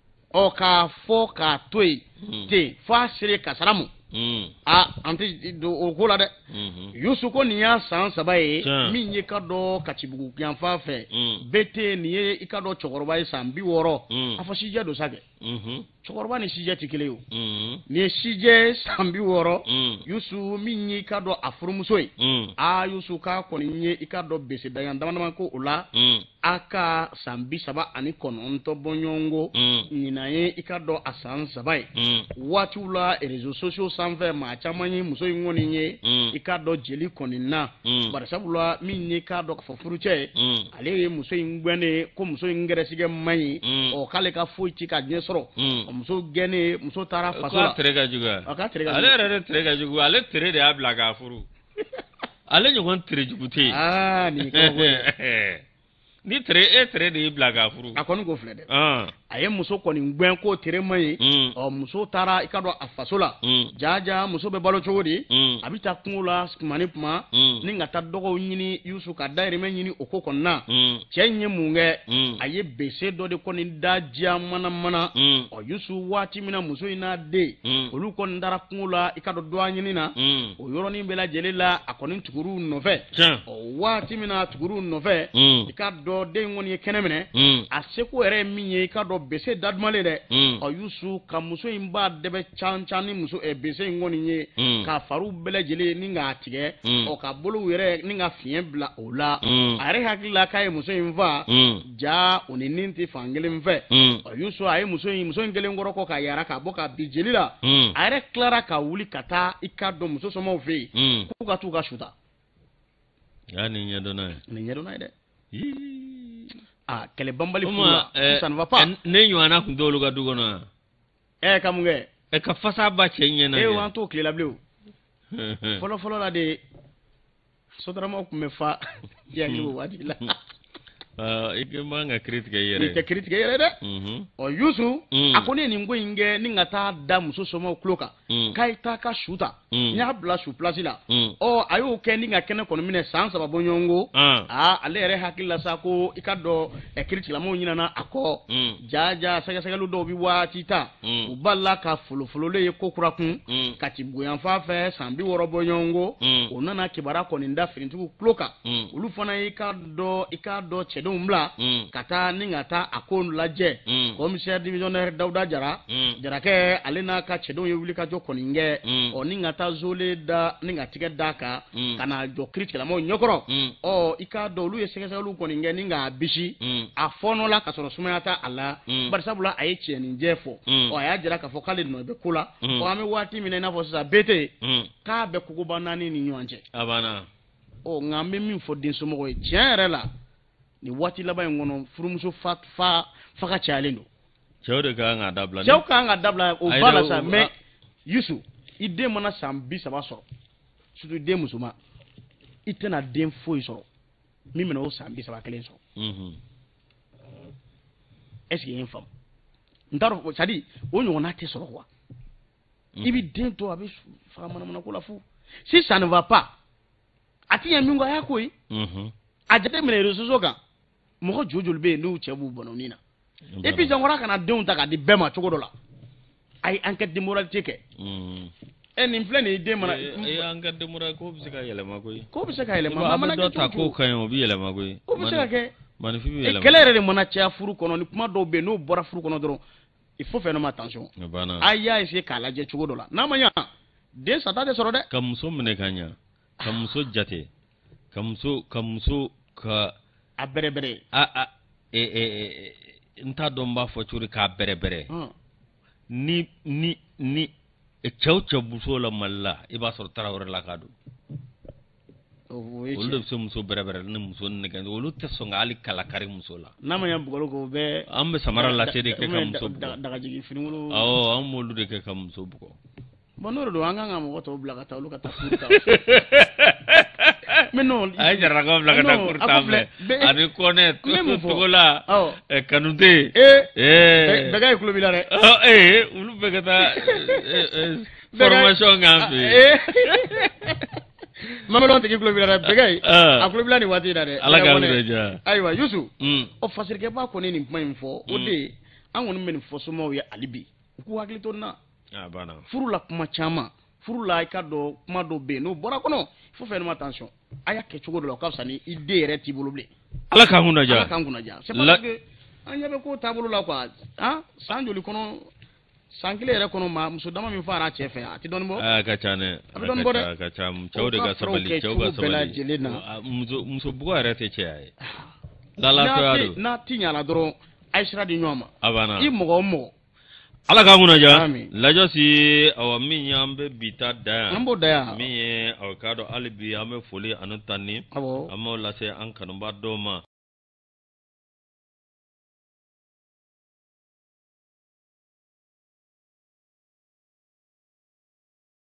k'a fɔ k'a to yen ten fo a sere kasara mu an tɛ don o ko la dɛ Yusu ko nin y'a san 3 ye min ye ka dɔn Katibugu yanfan fɛ BT nin ye i ka dɔn cɛkɔrɔba ye san 60 a fɔ sijɛ don sa kɛ cɛkɔrɔba ni sijɛ tɛ kelen ye o nin ye sijɛ san 60 Yusu min ye i ka dɔn a furumuso ye Yusu k'a kɔni ye i ka dɔn bese dayan dama ko o la a ka san 39 bɔ ɲɔgɔn ko ɲinan ye i ka dɔn a san 3 ye waatiw la réseaux sociaux sanfɛ maa caman ye muso in kɔni ye i ka dɔn jeli kɔni na bari sabula min ye k'a dɔn k'a fɔ furucɛ ye ale ye muso in gɛnnen ko muso in gɛrɛsigɛ man ɲi k'ale ka foyi ci ka diɲɛ sɔrɔ muso gɛnnen muso taara faso la tere ka jugu ale yɛrɛ tere ka jugu ale tere de y'a bila k'a furu ale ɲɔgɔn tere jugu tɛ yen nin ni tere de bila ka furu a kɔni ko filɛ dɛ a ye muso kɔni gwɛn ko tere man ye muso taara i ka dɔn a faso la jaja muso bɛ balo cogo di a bɛ taa kungo la kuma ni kuma ni ka taa dɔgɔw ɲini Yusu ka dayirimɛ ɲini o ko kɔnɔna cɛ in ye mun kɛ a ye bese dɔ de kɔni da diya mana Yusu waati min na muso in n'a den olu kɔni taara kungo la i ka dɔn dɔgɔ ɲini na o yɔrɔnin bɛɛ lajɛlen la a kɔni tugur'u nɔfɛ waati min na tugur'u nɔfɛ i ka dɔn den kɔni ye kɛnɛ minɛ a seko yɛrɛ ye min ye i ka dɔn bese dadumalen dɛ Yusu ka muso in b'a dɛbɛ can ni muso bese in kɔni ye ka fariw bɛɛ lajɛlen ni k'a tigɛ ka bolow yɛrɛ ni ka fiɲɛ bila o la a yɛrɛ hakili la k'a ye muso in faa ja o ni nin tɛ fan kelen fɛ Yusu a ye muso in kelen kɔrɔ kɔ k'a yara k'a bɔ k'a bin jeli la a yɛrɛ tilara ka wuli ka taa i ka dɔn muso sɔmɔw fɛ yen k'u ka t'u ka suta nin ɲɛdɔn n'a ye nin ɲɛdɔn n'a ye dɛ kɛlɛ banbali furu la ça ne va pas ne ɲɔgɔnna tun t'olu ka du kɔnɔ ka mun kɛ ka fasa ba cɛ ɲɛna an t'o tilela bilen fɔlɔ la de sotaramaw tun bɛ fa yakili o waati la i man ka kiri tigɛ i yɛrɛ i tɛ kiri tigɛ i yɛrɛ dɛ Yusu a ko ne ye nin ko in kɛ ni ka taa da muso sɔmɔw tulo kan k'a ye taa ka su ta n y'a bila su place la a y'o kɛ ni ka kɛnɛ kɔni minɛ san 3 bɔ ɲɔgɔn ko ale yɛrɛ hakili la sa ko i ka dɔn kiritigilamɔgɔw ɲinana a kɔ jaja sɛgɛsɛgɛliw dɔw bɛ waati ta u b'a la ka folofololen ye ko kura kun ka ci boyanfan fɛ san 60 bɔ ɲɔgɔn ko o nana kibaruya kɔni da finitigiw tulo kan olu fana i ka dɔn cɛdenw bila ka taa ni ka taa a ko lajɛ commissaire divisionnaire Dawuda Jara Jarakɛ ale n'a ka cɛdenw ye wuli ka jɔ kɔni kɛ ni ka taa zole da ni ka tigɛ da kan ka na jɔ kiritigilamɔgɔw ɲɛkɔrɔ i ka dɔn olu ye sɛgɛsɛgɛliw kɔni kɛ ni k'a bisi a fɔɔnɔ la ka sɔrɔ sumaya t'a a la barisabula a ye tiɲɛnijɛ fɔ a y'a jira k'a fɔ k'ale nɔ bɛ ko la an bɛ waati min na i n'a fɔ sisan bete k'a bɛ kogoba 4 ni ɲɔgɔn cɛ a banna nka an bɛ min fɔ densomɔgɔw ye tiɲɛ yɛrɛ la ni waati laban in kɔnɔ furumuso fa ka cayalen don cɛw de kan ka dabila cɛw kan ka dabila o ba la sa mais Yusu i den mana san 30 sɔrɔ surtout den musoman i tɛna den foyi sɔrɔ min bɛna o san 30 kelen sɔrɔ est ce que i ye n faamu n t'a dɔn c'est à dire o ɲɔgɔnna tɛ sɔrɔ quoi i bɛ den to a bɛ faga manamana ko la fu si ça ne va pas a ti ɲɛ min kɔ a y'a ko ye a jateminɛ réseaux sociaux kan mɔgɔ joli bɛ yen n'u cɛ b'u bɔnɔni na et puis jankɔrɔ kana denw ta k'a di bɛɛ ma cogo dɔ la a ye enquête de moralité kɛ nin filɛ nin ye den mana enquête de moralité ko bɛ se ka yɛlɛma koyi ko bɛ se ka yɛlɛma mana dɔ ta ko kaɲi o bɛ yɛlɛma koyi o bɛ se ka kɛ manifin bɛ yɛlɛma kɛlɛ yɛrɛ de mana caya furu kɔnɔ ni kuma dɔw bɛ yen n'o bɔra furu kɔnɔ dɔrɔn il faut faire no attention a y'a essayer k'a lajɛ cogo dɔ la n'a ma ɲa den sata de sɔrɔ dɛ ka muso minɛ ka ɲa ka muso jate ka muso ka a bɛrɛbɛrɛ n t'a dɔn n b'a fɔ cogo di k'a bɛrɛbɛrɛ ni cɛw muso la Mali la i b'a sɔrɔ Tarawele la ka don olu de bɛ se muso bɛrɛbɛrɛ ni muso nɛgɛ olu tɛ sɔn ka hali kala kari muso la n'a ma ɲɛ bugɔli kɔ bɛɛ an bɛ samara lase de kɛ ka muso bugɔ dagajigi finikolon an b'olu de kɛ ka muso bugɔ bon n'o de don an kan ka mɔgɔ tɔw bila ka taa olu ka taa furu ta mais non a ye Jarakaw bila ka taa furu ta filɛ ani Kɔnɛ Togola Kanute bɛɛ ye tulo b'i la dɛ olu bɛɛ ka taa formation k'an fɛ yen Mamelon tigi tulo b'i la dɛ bɛɛ a tulo b'i la nin waati in na dɛ Ala ka wuli ja ayiwa Yusu fasirikɛba kɔni nin kuma in fɔ o de an kɔni bɛ nin fɔ somaw ye hali bi u k'u hakili to nin na furu la kuma caman furu la i ka dɔn kuma dɔw bɛ yen n'o bɔra kɔnɔ faut faire attention a y'a kɛ cogo dɔ la o ka fisa ni i den yɛrɛ t'i bolo bilen Ala k'an kunna ja Ala k'an kunna ja c'est parce que an ɲɛ bɛ ko taabolo la quoi san joli kɔnɔ san kelen yɛrɛ kɔnɔ muso dama min fara cɛ fɛ a tɛ dɔɔnin bɔ a ka ca dɛ a bɛ dɔɔnin bɔ dɛ a ka ca cɛw de ka sabali muso bugɔ yɛrɛ tɛ cɛya ye n'a ti ɲa la dɔrɔn a ye sira di ɲɔgɔn ma a banna i mɔgɔ o mɔgɔ Ala k'an kunna ja lajɛ si min y'an bɛ bi ta da yan an b'o da yan min ye k'a dɔn hali bi an bɛ foli ani tanni an b'o lase an kanuba dɔw ma